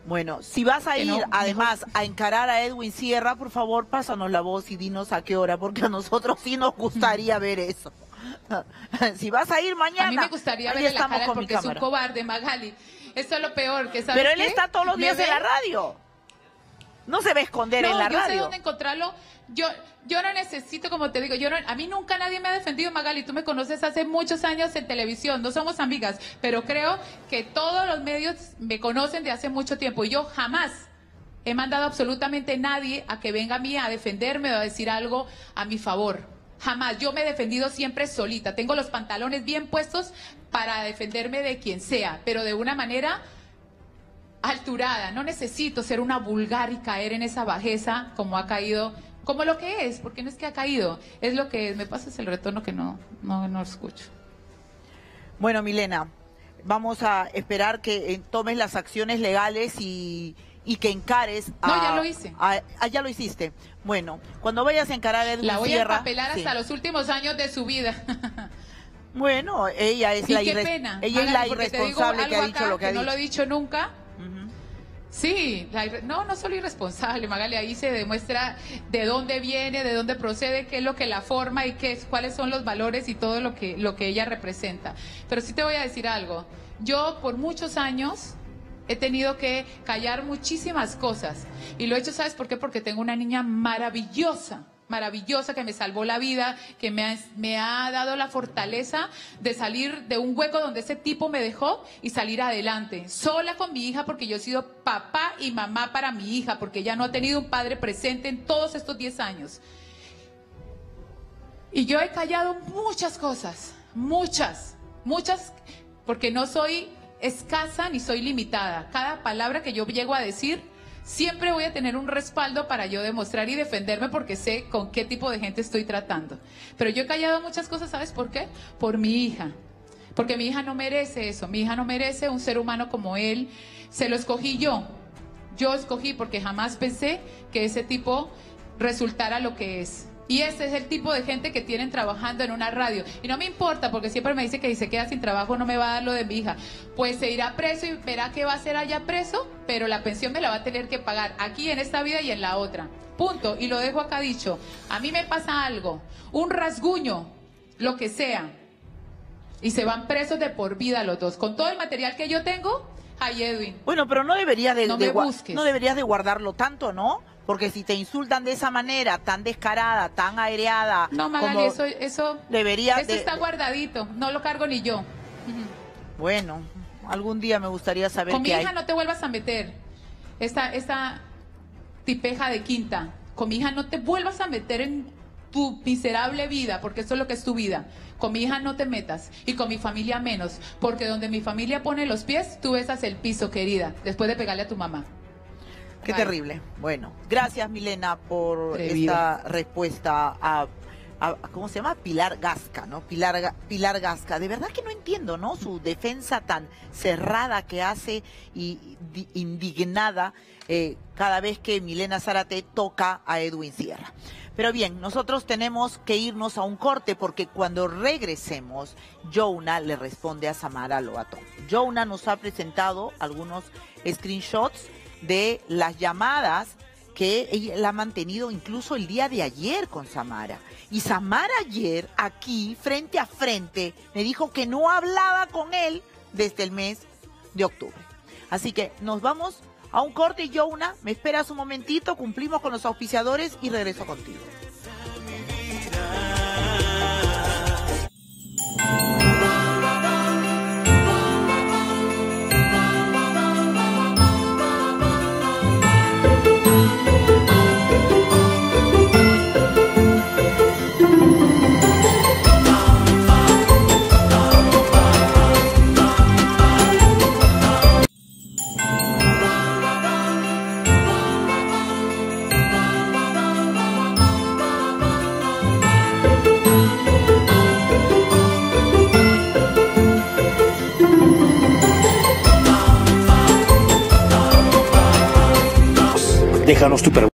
Bueno, si vas a Que ir, no, además, a encarar a Edwin Sierra, por favor, pásanos la voz y dinos a qué hora, porque a nosotros sí nos gustaría ver eso. Si vas a ir mañana, A mí me gustaría ahí verle la estamos cara con mi porque es un cámara. cobarde, Magali. Eso es lo peor, que sabes Pero él qué? está todos los Me días en ve- la radio. No se va a esconder No, en la yo sé radio. dónde encontrarlo. Yo, yo no necesito, como te digo, yo no, a mí nunca nadie me ha defendido, Magali. Tú me conoces hace muchos años en televisión, no somos amigas, pero creo que todos los medios me conocen de hace mucho tiempo. Y yo jamás he mandado absolutamente nadie a que venga a mí a defenderme o a decir algo a mi favor. Jamás. Yo me he defendido siempre solita. Tengo los pantalones bien puestos para defenderme de quien sea, pero de una manera alturada. No necesito ser una vulgar y caer en esa bajeza como ha caído, como lo que es, porque no es que ha caído, es lo que es. Me pasas el retorno que no, no, no escucho. Bueno, Milena, vamos a esperar que eh, tomes las acciones legales y, y que encares a... No, ya lo hice. a- ah, ya lo hiciste. Bueno, cuando vayas a encarar a Edwin La voy Sierra... a empapelar sí. hasta los últimos años de su vida. Bueno, ella es Y la, qué irres- pena, ella es Magali, la porque te digo irresponsable que ha algo dicho acá lo que ha no dicho. lo he dicho nunca. Sí, la irre- no, no solo irresponsable, Magali, ahí se demuestra de dónde viene, de dónde procede, qué es lo que la forma y qué es, cuáles son los valores y todo lo que, lo que ella representa. Pero sí te voy a decir algo, yo por muchos años he tenido que callar muchísimas cosas y lo he hecho, ¿sabes por qué? Porque tengo una niña maravillosa, maravillosa que me salvó la vida, que me ha, me ha dado la fortaleza de salir de un hueco donde ese tipo me dejó y salir adelante, sola con mi hija, porque yo he sido papá y mamá para mi hija, porque ella no ha tenido un padre presente en todos estos diez años. Y yo he callado muchas cosas, muchas, muchas, porque no soy escasa ni soy limitada. Cada palabra que yo llego a decir, siempre voy a tener un respaldo para yo demostrar y defenderme porque sé con qué tipo de gente estoy tratando. Pero yo he callado muchas cosas, ¿sabes por qué? Por mi hija. Porque mi hija no merece eso. Mi hija no merece un ser humano como él. Se lo escogí yo. Yo escogí porque jamás pensé que ese tipo resultara lo que es. Y ese es el tipo de gente que tienen trabajando en una radio. Y no me importa, porque siempre me dice que si se queda sin trabajo no me va a dar lo de mi hija. Pues se irá preso y verá que va a ser allá preso, pero la pensión me la va a tener que pagar aquí en esta vida y en la otra. Punto. Y lo dejo acá dicho. A mí me pasa algo, un rasguño, lo que sea, y se van presos de por vida los dos. Con todo el material que yo tengo, ay, Edwin. Bueno, pero no deberías de, No de me gua- busques. no deberías de guardarlo tanto, ¿no? Porque si te insultan de esa manera, tan descarada, tan aireada, No, Magali, como eso, eso, debería eso de- está guardadito, no lo cargo ni yo. bueno, algún día me gustaría saber Con mi qué hija hay. no te vuelvas a meter. Esta, esta tipeja de quinta. Con mi hija no te vuelvas a meter en tu miserable vida, porque eso es lo que es tu vida. Con mi hija no te metas. Y con mi familia menos. Porque donde mi familia pone los pies, tú besas el piso, querida. Después de pegarle a tu mamá. Qué Ay. terrible. Bueno, gracias Milena por Atrevida. esta respuesta a, a- ¿cómo se llama? Pilar Gasca, ¿no? Pilar, Ga- Pilar Gasca. De verdad que no entiendo, ¿no? Su defensa tan cerrada que hace y di- indignada eh, cada vez que Milena Zárate toca a Edwin Sierra. Pero bien, nosotros tenemos que irnos a un corte porque cuando regresemos, Jouna le responde a Samara Loato. Jouna nos ha presentado algunos screenshots de las llamadas que ella la ha mantenido incluso el día de ayer con Samara. Y Samara ayer, aquí, frente a frente, me dijo que no hablaba con él desde el mes de octubre. Así que nos vamos a un corte, Jouna. Me esperas un momentito, cumplimos con los auspiciadores y regreso contigo. Déjanos tu pregunta.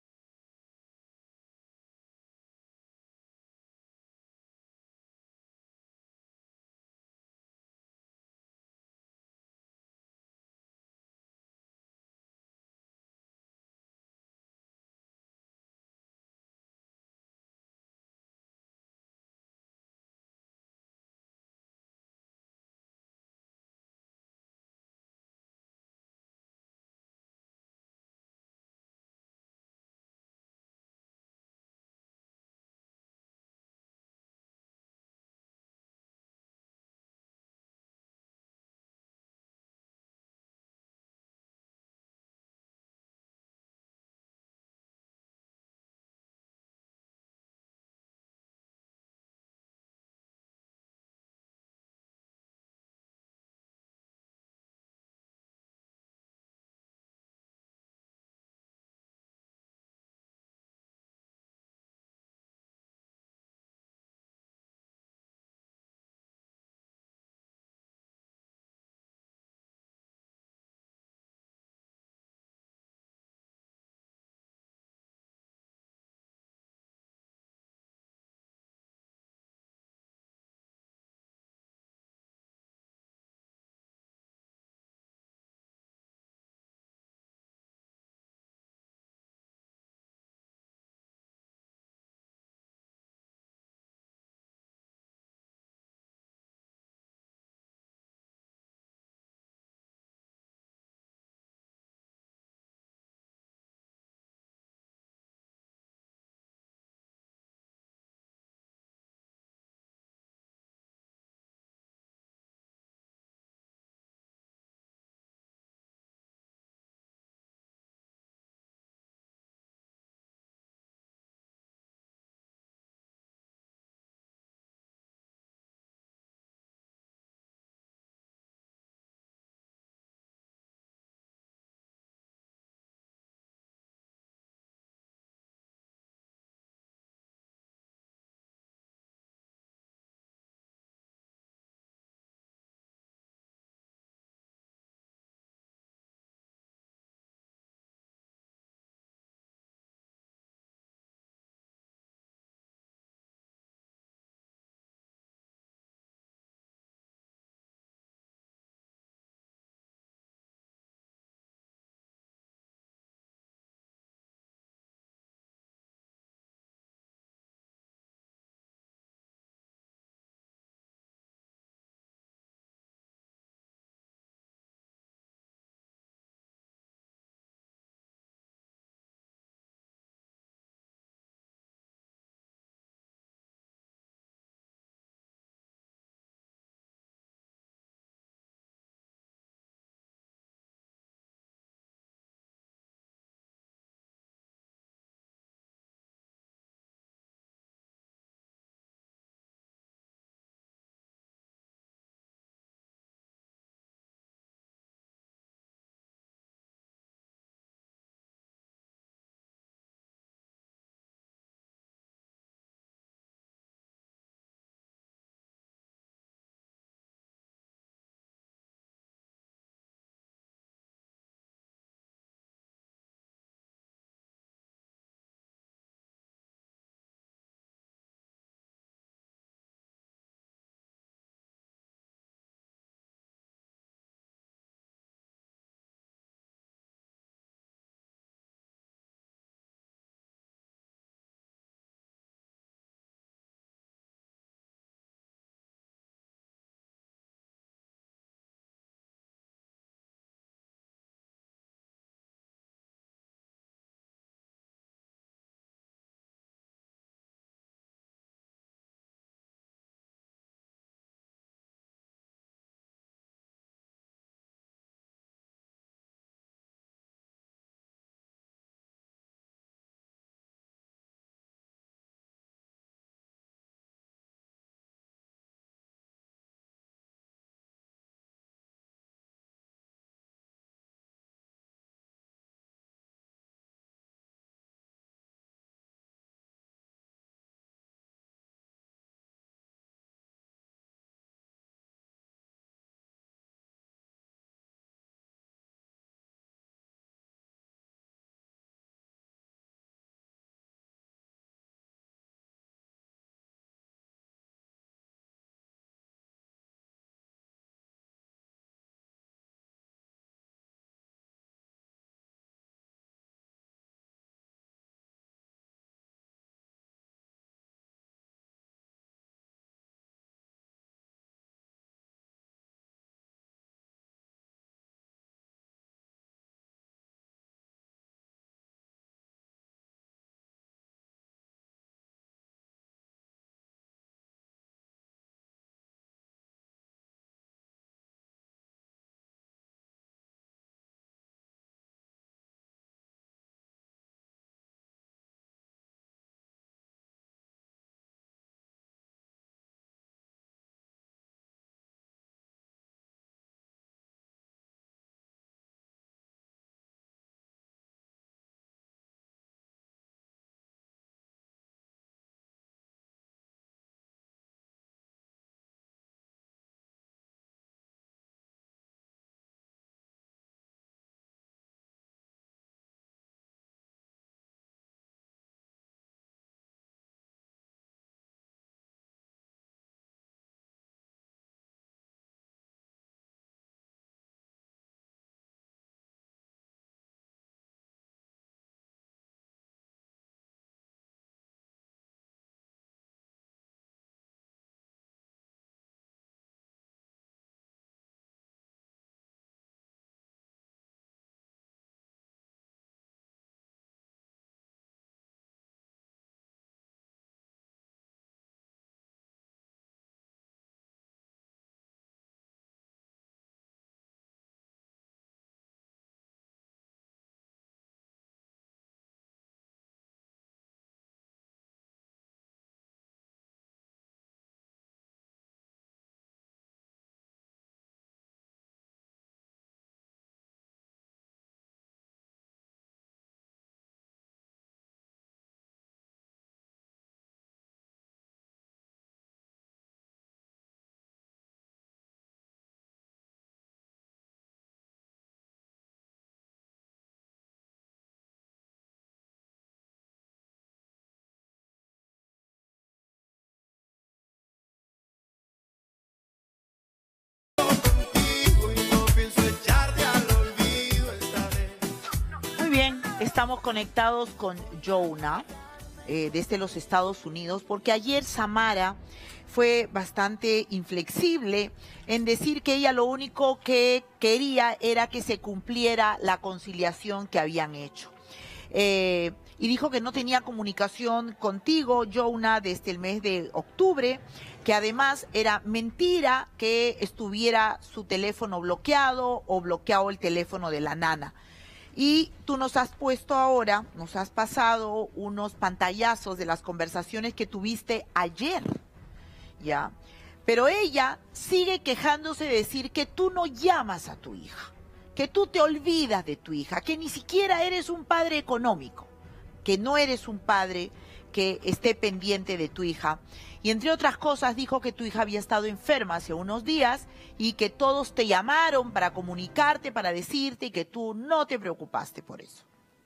Estamos conectados con Jouna, eh, desde los Estados Unidos, porque ayer Samara fue bastante inflexible en decir que ella lo único que quería era que se cumpliera la conciliación que habían hecho. Eh, y dijo que no tenía comunicación contigo, Jouna, desde el mes de octubre, que además era mentira que estuviera su teléfono bloqueado o bloqueado el teléfono de la nana. Y tú nos has puesto ahora, nos has pasado unos pantallazos de las conversaciones que tuviste ayer, ¿ya? Pero ella sigue quejándose de decir que tú no llamas a tu hija, que tú te olvidas de tu hija, que ni siquiera eres un padre económico, que no eres un padre que esté pendiente de tu hija. Y entre otras cosas dijo que tu hija había estado enferma hace unos días y que todos te llamaron para comunicarte, para decirte, y que tú no te preocupaste por eso.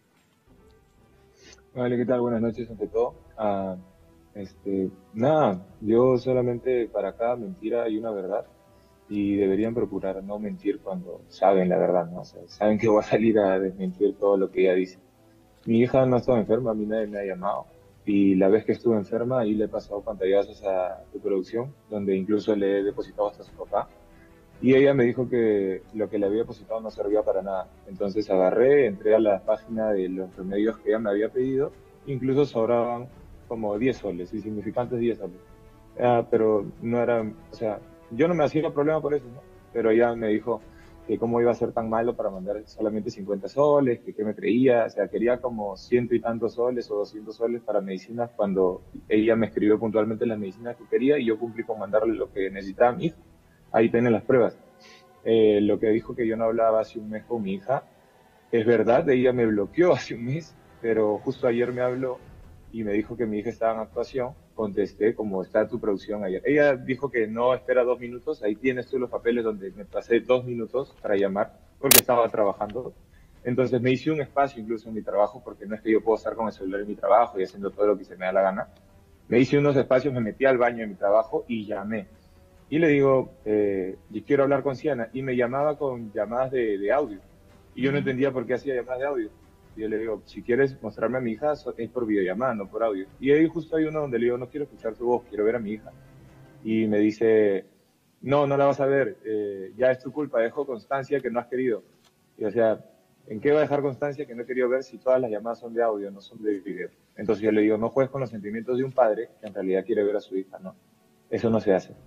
Vale, ¿qué tal? Buenas noches ante todo. Ah, este, nada, yo solamente para cada mentira hay una verdad y deberían procurar no mentir cuando saben la verdad, ¿no? O sea, saben que voy a salir a desmentir todo lo que ella dice. Mi hija no ha estado enferma, a mí nadie me ha llamado. Y la vez que estuve enferma, ahí le he pasado pantallazos a tu producción, donde incluso le he depositado hasta su papá. Y ella me dijo que lo que le había depositado no servía para nada. Entonces agarré, entré a la página de los remedios que ella me había pedido, incluso sobraban como diez soles, insignificantes diez soles. Ah, pero no era, o sea, yo no me hacía problema por eso, ¿no? Pero ella me dijo que cómo iba a ser tan malo para mandar solamente cincuenta soles, que qué me creía, o sea, quería como ciento y tantos soles o doscientos soles para medicinas cuando ella me escribió puntualmente las medicinas que quería y yo cumplí con mandarle lo que necesitaba a mi hija. Ahí tienen las pruebas. Eh, lo que dijo que yo no hablaba hace un mes con mi hija, es verdad, ella me bloqueó hace un mes, pero justo ayer me habló y me dijo que mi hija estaba en actuación. Contesté como está tu producción ayer. Ella dijo que no espera dos minutos, ahí tienes tú los papeles donde me pasé dos minutos para llamar porque estaba trabajando. Entonces me hice un espacio incluso en mi trabajo porque no es que yo puedo estar con el celular en mi trabajo y haciendo todo lo que se me da la gana. Me hice unos espacios, me metí al baño en mi trabajo y llamé. Y le digo, eh, yo quiero hablar con Ciana. Y me llamaba con llamadas de, de audio. Y yo no entendía por qué hacía llamadas de audio. Y yo le digo, si quieres mostrarme a mi hija, es por videollamada, no por audio. Y ahí justo hay uno donde le digo, no quiero escuchar tu voz, quiero ver a mi hija. Y me dice, no, no la vas a ver, eh, ya es tu culpa, dejo constancia que no has querido. Y o sea, ¿en qué va a dejar constancia que no he querido ver si todas las llamadas son de audio, no son de video? Entonces yo le digo, no juegues con los sentimientos de un padre que en realidad quiere ver a su hija, ¿no? Eso no se hace.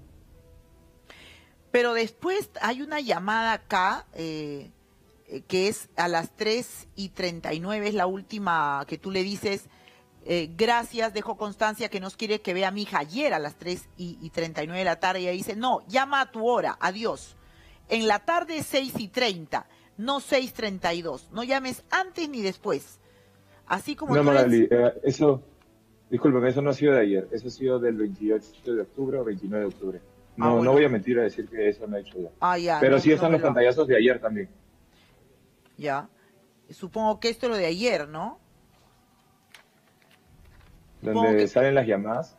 Pero después hay una llamada acá, eh... que es a las tres y treinta y nueve, es la última que tú le dices, eh, gracias, dejo constancia que nos quiere que vea a mi hija ayer a las tres y treinta y nueve de la tarde, y ella dice, no, llama a tu hora, adiós. En la tarde seis y treinta, no seis treinta y dos, no llames antes ni después. Así como no, tú Magali, eres... eh, eso, discúlpame, eso no ha sido de ayer, eso ha sido del veintiocho de octubre o veintinueve de octubre. No, ah, bueno. No voy a mentir a decir que eso no he hecho ya. Ah, ya Pero no, sí están no los pantallazos de ayer también. Ya, supongo que esto es lo de ayer, ¿no? Donde que... salen las llamadas.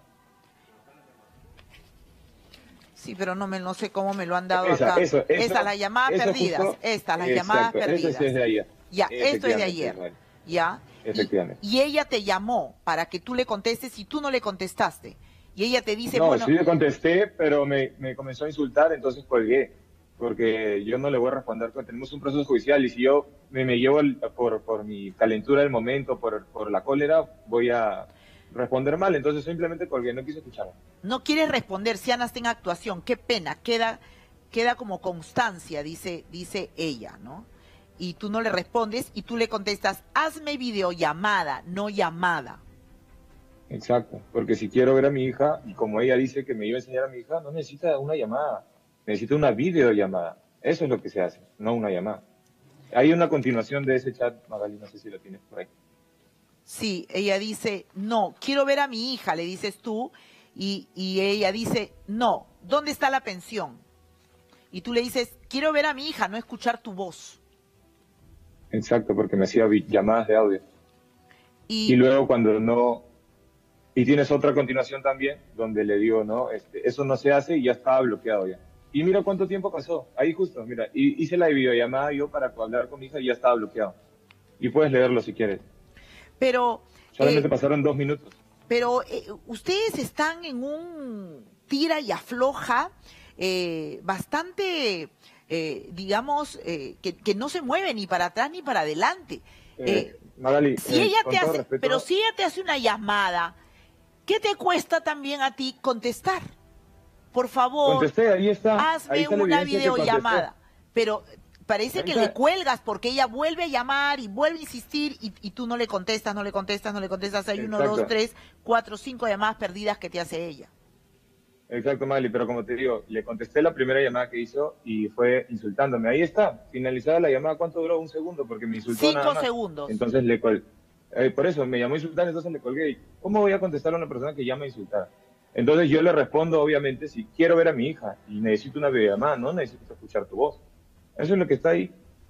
Sí, pero no me no sé cómo me lo han dado esa, acá. Eso, eso, Estas, las llamadas eso perdidas. Justo... Estas, las Exacto, llamadas perdidas. Eso es de ayer. Ya, esto es de ayer. Vale. Ya. Efectivamente. Y, y ella te llamó para que tú le contestes y tú no le contestaste. Y ella te dice, no, bueno... sí le contesté, pero me, me comenzó a insultar, entonces colgué. Porque yo no le voy a responder, tenemos un proceso judicial y si yo me, me llevo el, por, por mi calentura del momento, por, por la cólera, voy a responder mal, entonces simplemente colgué, no quise escucharme. No quieres responder, Ciana está en actuación, qué pena, queda, queda como constancia, dice, dice ella, ¿no? Y tú no le respondes y tú le contestas, hazme videollamada, no llamada. Exacto, porque si quiero ver a mi hija, y como ella dice que me iba a enseñar a mi hija, no necesita una llamada. Necesito una videollamada. Eso es lo que se hace, no una llamada. Hay una continuación de ese chat, Magali, no sé si lo tienes por ahí. Sí, ella dice, no, quiero ver a mi hija, le dices tú, y, y ella dice, no, ¿dónde está la pensión? Y tú le dices, quiero ver a mi hija, no escuchar tu voz. Exacto, porque me hacía llamadas de audio. Y, y luego cuando no... Y tienes otra continuación también, donde le digo, no, este, eso no se hace y ya estaba bloqueado ya. Y mira cuánto tiempo pasó, ahí justo, mira, y hice la videollamada yo para hablar con mi hija y ya estaba bloqueado. y puedes leerlo si quieres. Pero... Solamente eh, pasaron dos minutos. Pero eh, ustedes están en un tira y afloja eh, bastante, eh, digamos, eh, que, que no se mueve ni para atrás ni para adelante. Eh, Eh, Magali, si eh, ella con te todo hace, respeto, pero si ella te hace una llamada, ¿qué te cuesta también a ti contestar? Por favor, contesté, ahí está. Ahí hazme está la una evidencia que contesté. videollamada. Pero parece Ahí que está. le cuelgas porque ella vuelve a llamar y vuelve a insistir y, y tú no le contestas, no le contestas, no le contestas. Hay uno, Exacto. dos, tres, cuatro, cinco llamadas perdidas que te hace ella. Exacto, Magali, pero como te digo, le contesté la primera llamada que hizo y fue insultándome. Ahí está, finalizada la llamada. ¿Cuánto duró? Un segundo, porque me insultó Cinco nada más. segundos. Entonces le col... eh, por eso me llamó a insultar, entonces le colgué. Y, ¿cómo voy a contestar a una persona que llama a insultar? Entonces yo le respondo, obviamente, si quiero ver a mi hija y necesito una videollamada, no necesito escuchar tu voz. Eso es lo que está ahí.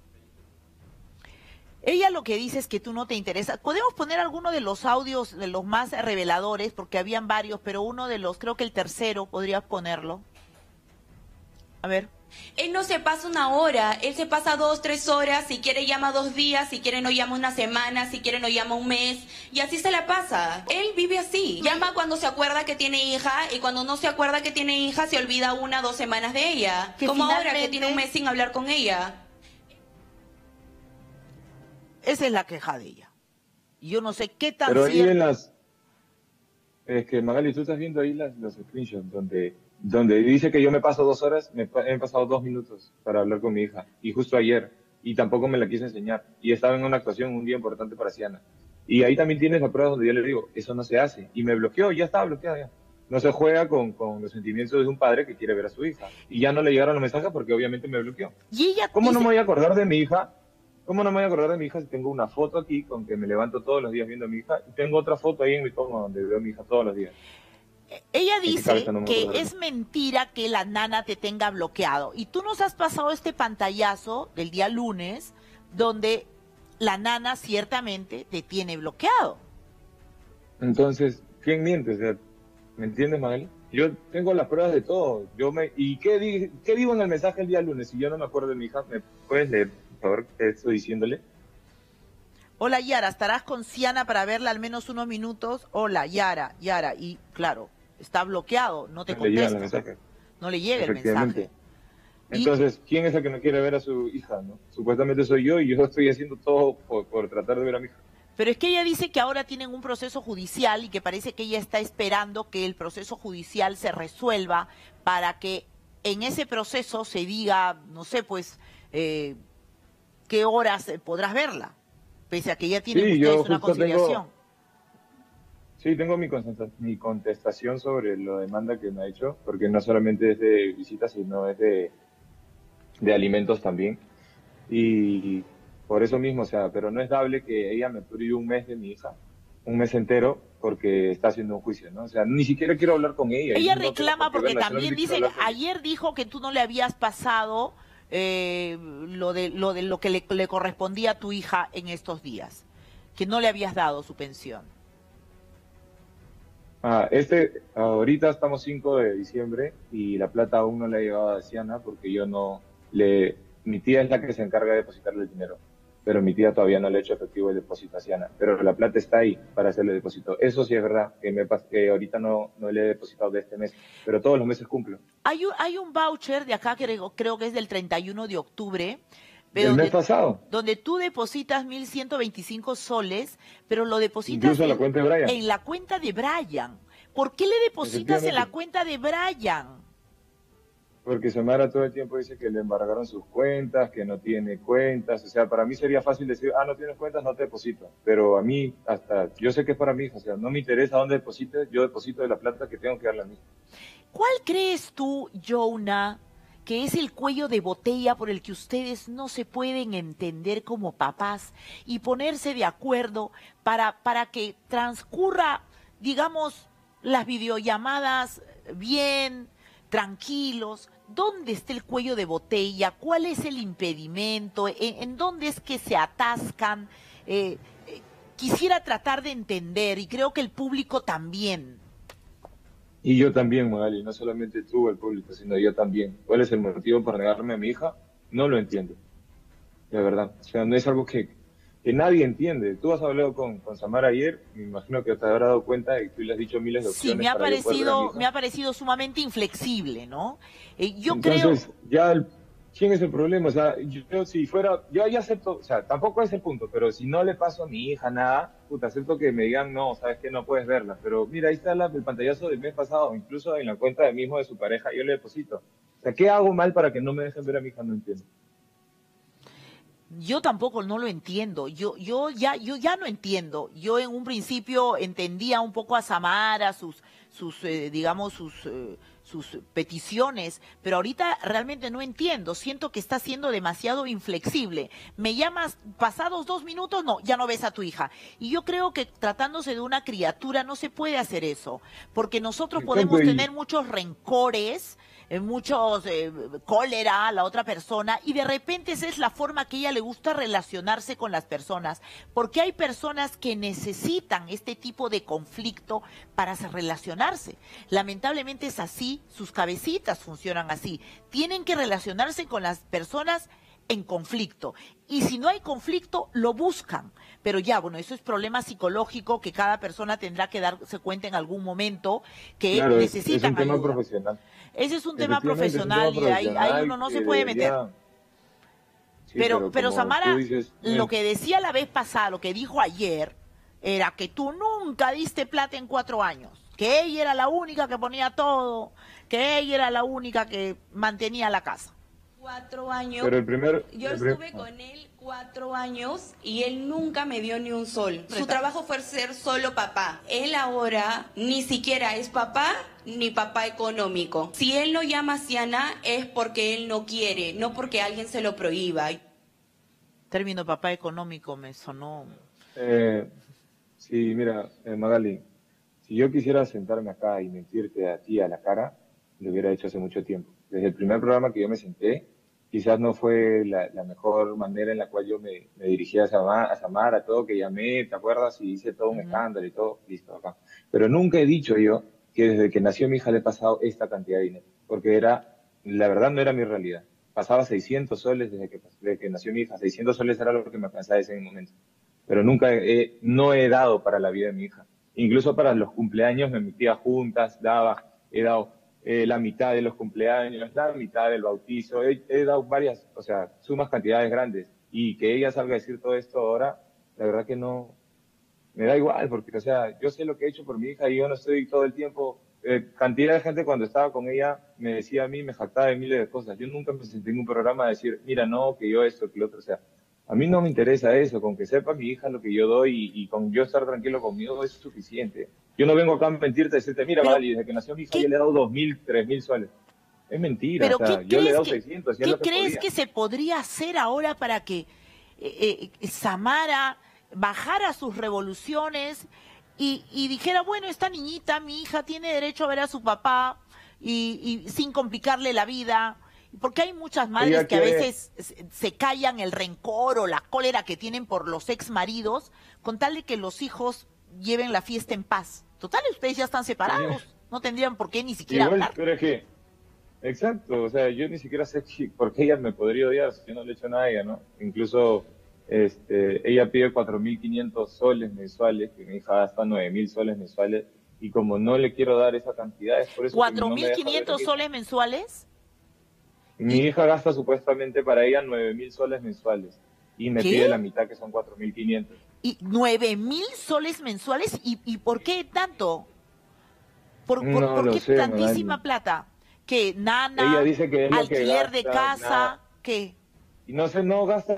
Ella lo que dice es que tú no te interesa. Podemos poner alguno de los audios de los más reveladores, porque habían varios, pero uno de los, creo que el tercero, podrías ponerlo. A ver. Él no se pasa una hora, él se pasa dos, tres horas, si quiere llama dos días, si quiere no llama una semana, si quiere no llama un mes, y así se la pasa. Él vive así, llama cuando se acuerda que tiene hija, y cuando no se acuerda que tiene hija, se olvida una, dos semanas de ella. Que Como ahora que finalmente- tiene un mes sin hablar con ella. Esa es la queja de ella. Yo no sé qué tan Pero ahí cierto- en las... Es que Magali, tú estás viendo ahí las, los screenshots donde, donde dice que yo me paso dos horas, me pa- he pasado dos minutos para hablar con mi hija. Y justo ayer. Y tampoco me la quise enseñar. Y estaba en una actuación un día importante para Siana. Y ahí también tienes la prueba donde yo le digo, eso no se hace. Y me bloqueó, ya estaba bloqueada ya. No se juega con, con los sentimientos de un padre que quiere ver a su hija. Y ya no le llegaron los mensajes porque obviamente me bloqueó. Y ella ¿Cómo no dice- me voy a acordar de mi hija? ¿Cómo no me voy a acordar de mi hija si tengo una foto aquí con que me levanto todos los días viendo a mi hija? Y tengo otra foto ahí en mi toma donde veo a mi hija todos los días. Ella En qué dice cabeza no me que acuerdo. es mentira que la nana te tenga bloqueado. Y tú nos has pasado este pantallazo del día lunes donde la nana ciertamente te tiene bloqueado. Entonces, ¿quién miente? O sea, ¿me entiendes, Magali? Yo tengo las pruebas de todo. Yo me ¿Y qué, di- qué digo en el mensaje el día lunes? Si yo no me acuerdo de mi hija, ¿me puedes leer, por favor, qué estoy diciéndole? Hola Yara, ¿estarás con Siana para verla al menos unos minutos? Hola Yara, Yara. Y claro, está bloqueado, no te No le llegan los contesta. mensajes. No le llega el Efectivamente. mensaje. Entonces, ¿quién es el que no quiere ver a su hija? ¿No? Supuestamente soy yo y yo estoy haciendo todo por, por tratar de ver a mi hija. Pero es que ella dice que ahora tienen un proceso judicial y que parece que ella está esperando que el proceso judicial se resuelva para que en ese proceso se diga, no sé, pues, eh, qué horas eh, podrás verla, pese a que ya tienen Sí, yo ustedes una justo tengo- conciliación. Sí, tengo mi, contesta- mi contestación sobre la demanda que me ha hecho, porque no solamente es de visitas, sino es de, de alimentos también. Y por eso mismo, o sea, pero no es dable que ella me prive un mes de mi hija, un mes entero, porque está haciendo un juicio, ¿no? O sea, ni siquiera quiero hablar con ella. Ella no tengo reclama por qué porque verla, también solamente dice, quiero hablar con ella. ayer dijo que tú no le habías pasado eh, lo de lo de lo que le, le correspondía a tu hija en estos días, que no le habías dado su pensión. Ah, este, ahorita estamos cinco de diciembre y la plata aún no le ha llegado a Siana porque yo no le, mi tía es la que se encarga de depositarle el dinero, pero mi tía todavía no le ha hecho efectivo el depósito a Siana, pero la plata está ahí para hacerle depósito. Eso sí es verdad, que, me, pas- que ahorita no, no le he depositado de este mes, pero todos los meses cumplo. Hay un, hay un voucher de acá que creo, creo que es del treinta y uno de octubre. ¿Del donde- mes pasado? Donde tú depositas mil ciento veinticinco soles, pero lo depositas Incluso a la en, cuenta de Brian. en la cuenta de Brian. ¿Por qué le depositas en la Efectivamente. cuenta de Brian? Porque Samara todo el tiempo dice que le embargaron sus cuentas, que no tiene cuentas. O sea, para mí sería fácil decir, ah, no tienes cuentas, no te deposito. Pero a mí, hasta, yo sé que es para mi hija. O sea, no me interesa dónde deposites, yo deposito de la plata que tengo que darle a mí. ¿Cuál crees tú, Jonah, que es el cuello de botella por el que ustedes no se pueden entender como papás y ponerse de acuerdo para, para que transcurra, digamos, las videollamadas bien, tranquilos? ¿Dónde está el cuello de botella? ¿Cuál es el impedimento? ¿En, en dónde es que se atascan? Eh, eh, quisiera tratar de entender y creo que el público también. Y yo también, Magali, no solamente tú, el público, sino yo también. ¿Cuál es el motivo para negarme a mi hija? No lo entiendo. De verdad. O sea, no es algo que, que nadie entiende. Tú has hablado con, con Samara ayer, me imagino que te habrás dado cuenta y tú le has dicho miles de opciones. Sí, me ha para yo poder ver a mi parecido, hija. me ha parecido sumamente inflexible, ¿no? Eh, yo Entonces, creo... ya, el, ¿quién es el problema? O sea, yo, yo si fuera, yo ya acepto, o sea, tampoco es el punto, pero si no le paso a mi hija nada, puta, acepto que me digan, no, sabes que no puedes verla. Pero mira, ahí está la, el pantallazo del mes pasado, incluso en la cuenta de mismo de su pareja, yo le deposito. O sea, ¿qué hago mal para que no me dejen ver a mi hija? No entiendo. Yo tampoco no lo entiendo. Yo, yo ya, yo ya no entiendo. Yo en un principio entendía un poco a Samara, sus, sus, eh, digamos, sus, eh, sus peticiones, pero ahorita realmente no entiendo. Siento que está siendo demasiado inflexible. Me llamas pasados dos minutos, no, ya no ves a tu hija. Y yo creo que tratándose de una criatura no se puede hacer eso, porque nosotros podemos tener muchos rencores, eh, muchos eh, cólera a la otra persona, y de repente esa es la forma que a ella le gusta relacionarse con las personas, porque hay personas que necesitan este tipo de conflicto para relacionarse. Lamentablemente es así, sus cabecitas funcionan así, tienen que relacionarse con las personas en conflicto, y si no hay conflicto lo buscan, pero ya, bueno, eso es problema psicológico que cada persona tendrá que darse cuenta en algún momento que Claro, es, necesitan es un tema ayuda. Profesional. Ese es un tema Efectivamente, es un profesional tema y ahí, ahí profesional uno no se que puede meter. debería- Sí, pero, pero como Samara, tú dices, lo eh, que decía la vez pasada, lo que dijo ayer, era que tú nunca diste plata en cuatro años, que ella era la única que ponía todo, que ella era la única que mantenía la casa. Cuatro años. Pero el primer- Yo el primer- estuve con él cuatro años y él nunca me dio ni un sol. Su trabajo fue ser solo papá. Él ahora ni siquiera es papá ni papá económico. Si él no llama a Siana es porque él no quiere, no porque alguien se lo prohíba. Término papá económico me sonó. Eh, sí, mira, eh, Magali, si yo quisiera sentarme acá y mentirte a ti a la cara, lo hubiera hecho hace mucho tiempo. Desde el primer programa que yo me senté, quizás no fue la, la mejor manera en la cual yo me, me dirigí a Samara, a Samara, todo que llamé, ¿te acuerdas? Y hice todo un escándalo y todo, listo, acá. Pero nunca he dicho yo que desde que nació mi hija le he pasado esta cantidad de dinero, porque era, la verdad no era mi realidad. Pasaba seiscientos soles desde que, desde que nació mi hija, seiscientos soles era lo que me alcanzaba en ese momento. Pero nunca he, no he dado para la vida de mi hija. Incluso para los cumpleaños me metía juntas, daba, he dado eh, la mitad de los cumpleaños, la mitad del bautizo, he, he dado varias, o sea, sumas cantidades grandes. Y que ella salga a decir todo esto ahora, la verdad que no, me da igual, porque, o sea, yo sé lo que he hecho por mi hija y yo no estoy todo el tiempo, eh, cantidad de gente cuando estaba con ella me decía a mí, me jactaba de miles de cosas. Yo nunca me senté en un programa a decir, mira, no, que yo esto, que lo otro, o sea, a mí no me interesa eso, con que sepa mi hija lo que yo doy y, y con yo estar tranquilo conmigo es suficiente. Yo no vengo acá a mentirte, a decirte, mira, Magali, desde que nació mi hija yo le he dado dos mil, tres mil soles. Es mentira, Pero o sea, ¿qué yo le he dado crees que- seiscientos, y es ¿Qué lo que crees podía. que se podría hacer ahora para que eh, eh, Samara bajara sus revoluciones y, y dijera, bueno, esta niñita, mi hija, tiene derecho a ver a su papá y, y sin complicarle la vida? Porque hay muchas madres Ella que a quiere- veces se- se callan el rencor o la cólera que tienen por los ex maridos con tal de que los hijos lleven la fiesta en paz. Total, ustedes ya están separados, no tendrían por qué ni siquiera Igual, hablar. pero es que, exacto, o sea, yo ni siquiera sé qui- por qué ella me podría odiar si yo no le he hecho nada a ella, ¿no? Incluso, este, ella pide cuatro mil quinientos soles mensuales, que mi hija gasta nueve mil soles mensuales, y como no le quiero dar esa cantidad, es por eso que ¿Cuatro no me mil deja ver a quinientos mi hija. soles mensuales? Mi hija gasta supuestamente para ella nueve mil soles mensuales, y me ¿Qué? pide la mitad, que son cuatro mil quinientos. ¿Y nueve mil soles mensuales? ¿Y, y por qué tanto? ¿Por, por, No por lo qué sé, tantísima Magali. plata? ¿Qué? ¿Nana? Ella dice que es lo que ¿Alquiler de gasta, casa? nada. ¿Qué? Y no sé, no gasta,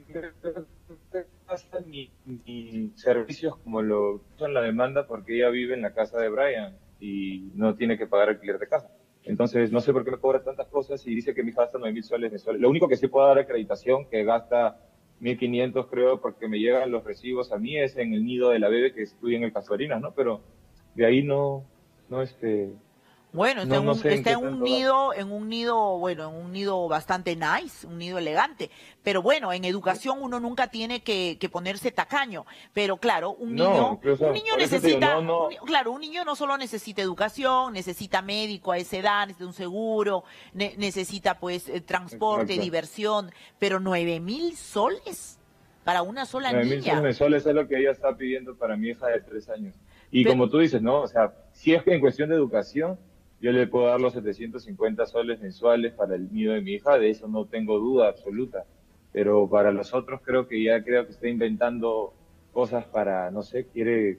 gasta ni, ni servicios como lo puso en la demanda, porque ella vive en la casa de Brian y no tiene que pagar alquiler de casa. Entonces, no sé por qué me cobra tantas cosas y dice que mi hija gasta nueve mil soles mensuales. Lo único que sí puedo dar acreditación, que gasta mil quinientos creo, porque me llegan los recibos a mí, es en el nido de la bebé que estudia en el Casuarinas, ¿no? Pero de ahí no, no este... Bueno, está, No, en, no un, sé en está qué en un tanto nido, en un nido, bueno, en un nido bastante nice, un nido elegante. Pero bueno, en educación uno nunca tiene que, que ponerse tacaño. Pero claro, un No, niño, incluso, un niño por eso te digo, necesita, no, no. un ni- claro, un niño no solo necesita educación, necesita médico a esa edad, necesita un seguro, ne- necesita pues eh, transporte, Exacto. diversión. Pero nueve mil soles para una sola nueve mil soles niña. mensuales es lo que ella está pidiendo para mi hija de tres años. Y Pero- como tú dices, ¿no? O sea, si es que en cuestión de educación, yo le puedo dar los setecientos cincuenta soles mensuales para el nido de mi hija, de eso no tengo duda absoluta. Pero para los otros creo que ya creo que está inventando cosas para, no sé, quiere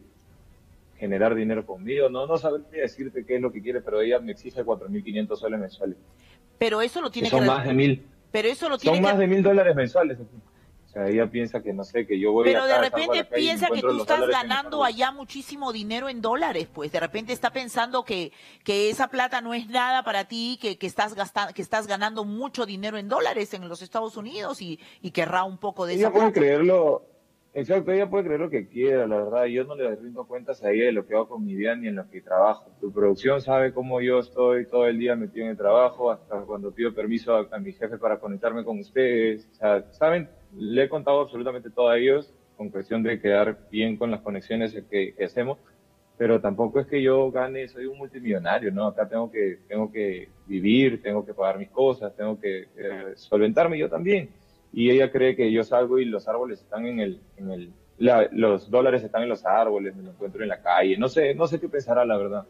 generar dinero conmigo. No, no sabría decirte qué es lo que quiere, pero ella me exige cuatro mil quinientos soles mensuales. Pero eso lo Que tiene que... son más de mil, Pero eso lo tiene son más que... de mil dólares mensuales. O sea, ella piensa que, no sé, que yo voy Pero de acá, salgo a repente la calle y piensa que encuentro tú los estás dólares en los ganando árboles. allá muchísimo dinero en dólares, pues de repente está pensando que, que esa plata no es nada para ti, que, que estás gastando, que estás ganando mucho dinero en dólares en los Estados Unidos y, y querrá un poco de Ella esa puede plata. creerlo, exacto, ella puede creer lo que quiera, la verdad. Yo no le rindo cuentas a ella de lo que hago con mi vida ni en lo que trabajo. Tu producción sabe cómo yo estoy todo el día metido en el trabajo, hasta cuando pido permiso a, a mi jefe para conectarme con ustedes. O sea, saben, le he contado absolutamente todo a ellos, con cuestión de quedar bien con las conexiones que, que hacemos. Pero tampoco es que yo gane, soy un multimillonario, ¿no? Acá tengo que, tengo que vivir, tengo que pagar mis cosas, tengo que eh, solventarme yo también. Y ella cree que yo salgo y los árboles están en el, en el, la- los dólares están en los árboles, me los encuentro en la calle. No sé, no sé qué pensará, la verdad.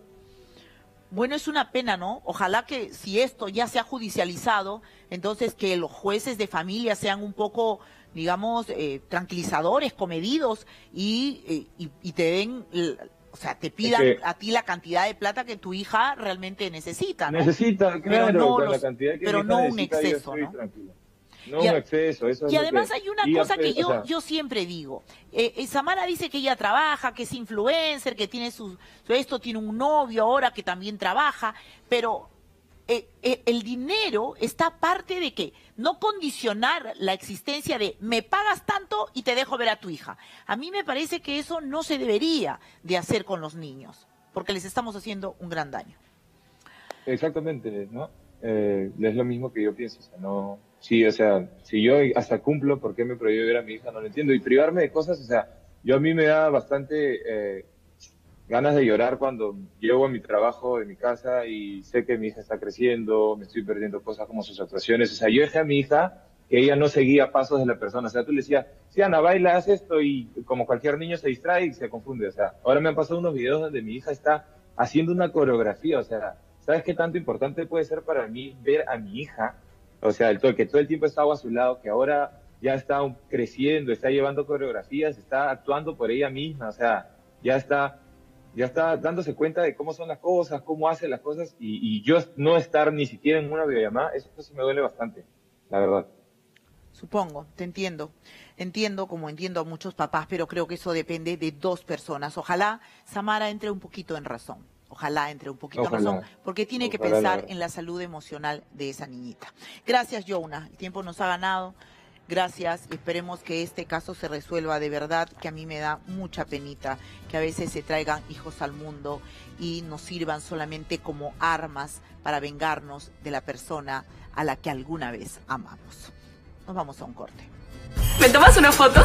Bueno, es una pena, ¿no? Ojalá que si esto ya se ha judicializado, entonces que los jueces de familia sean un poco, digamos, eh, tranquilizadores, comedidos y, eh, y, y te den, l- o sea, te pidan que- a ti la cantidad de plata que tu hija realmente necesita, ¿no? Necesita, Pero claro, no con los- la cantidad que pero mi hija no un necesita, yo exceso, estoy ¿no? tranquilo. No Y un a- exceso, eso es Y lo además que... hay una y cosa ape- que o yo, sea, yo siempre digo. Eh, eh, Samara dice que ella trabaja, que es influencer, que tiene su, su esto, tiene un novio ahora que también trabaja, pero eh, eh, el dinero está parte de que no condicionar la existencia de me pagas tanto y te dejo ver a tu hija. A mí me parece que eso no se debería de hacer con los niños, porque les estamos haciendo un gran daño. Exactamente, ¿no? Eh, es lo mismo que yo pienso, o sea, no, sí, o sea, si yo hasta cumplo, ¿por qué me prohíbe ver a mi hija? No lo entiendo. Y privarme de cosas, o sea, yo a mí me da bastante eh, ganas de llorar cuando llego a mi trabajo, de mi casa, y sé que mi hija está creciendo, me estoy perdiendo cosas como sus actuaciones. O sea, yo dejé a mi hija que ella no seguía pasos de la persona. O sea, tú le decías, sí, Ana, baila, haz esto, y como cualquier niño se distrae y se confunde. O sea, ahora me han pasado unos videos donde mi hija está haciendo una coreografía. O sea, ¿sabes qué tanto importante puede ser para mí ver a mi hija? O sea, el to- que todo el tiempo estaba a su lado, que ahora ya está creciendo, está llevando coreografías, está actuando por ella misma. O sea, ya está ya está dándose cuenta de cómo son las cosas, cómo hace las cosas, y, y yo no estar ni siquiera en una videollamada, eso sí me duele bastante, la verdad. Supongo, te entiendo. Entiendo como entiendo a muchos papás, pero creo que eso depende de dos personas. Ojalá Samara entre un poquito en razón. Ojalá entre un poquito Ojalá. en razón, porque tiene que Ojalá, la pensar verdad. en la salud emocional de esa niñita. Gracias, Jouna. El tiempo nos ha ganado. Gracias. Esperemos que este caso se resuelva de verdad, que a mí me da mucha penita que a veces se traigan hijos al mundo y nos sirvan solamente como armas para vengarnos de la persona a la que alguna vez amamos. Nos vamos a un corte. ¿Me tomas una foto?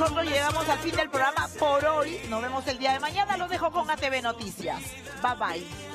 nosotros llegamos al fin del programa por hoy. Nos vemos el día de mañana. Los dejo con A T V Noticias. Bye bye.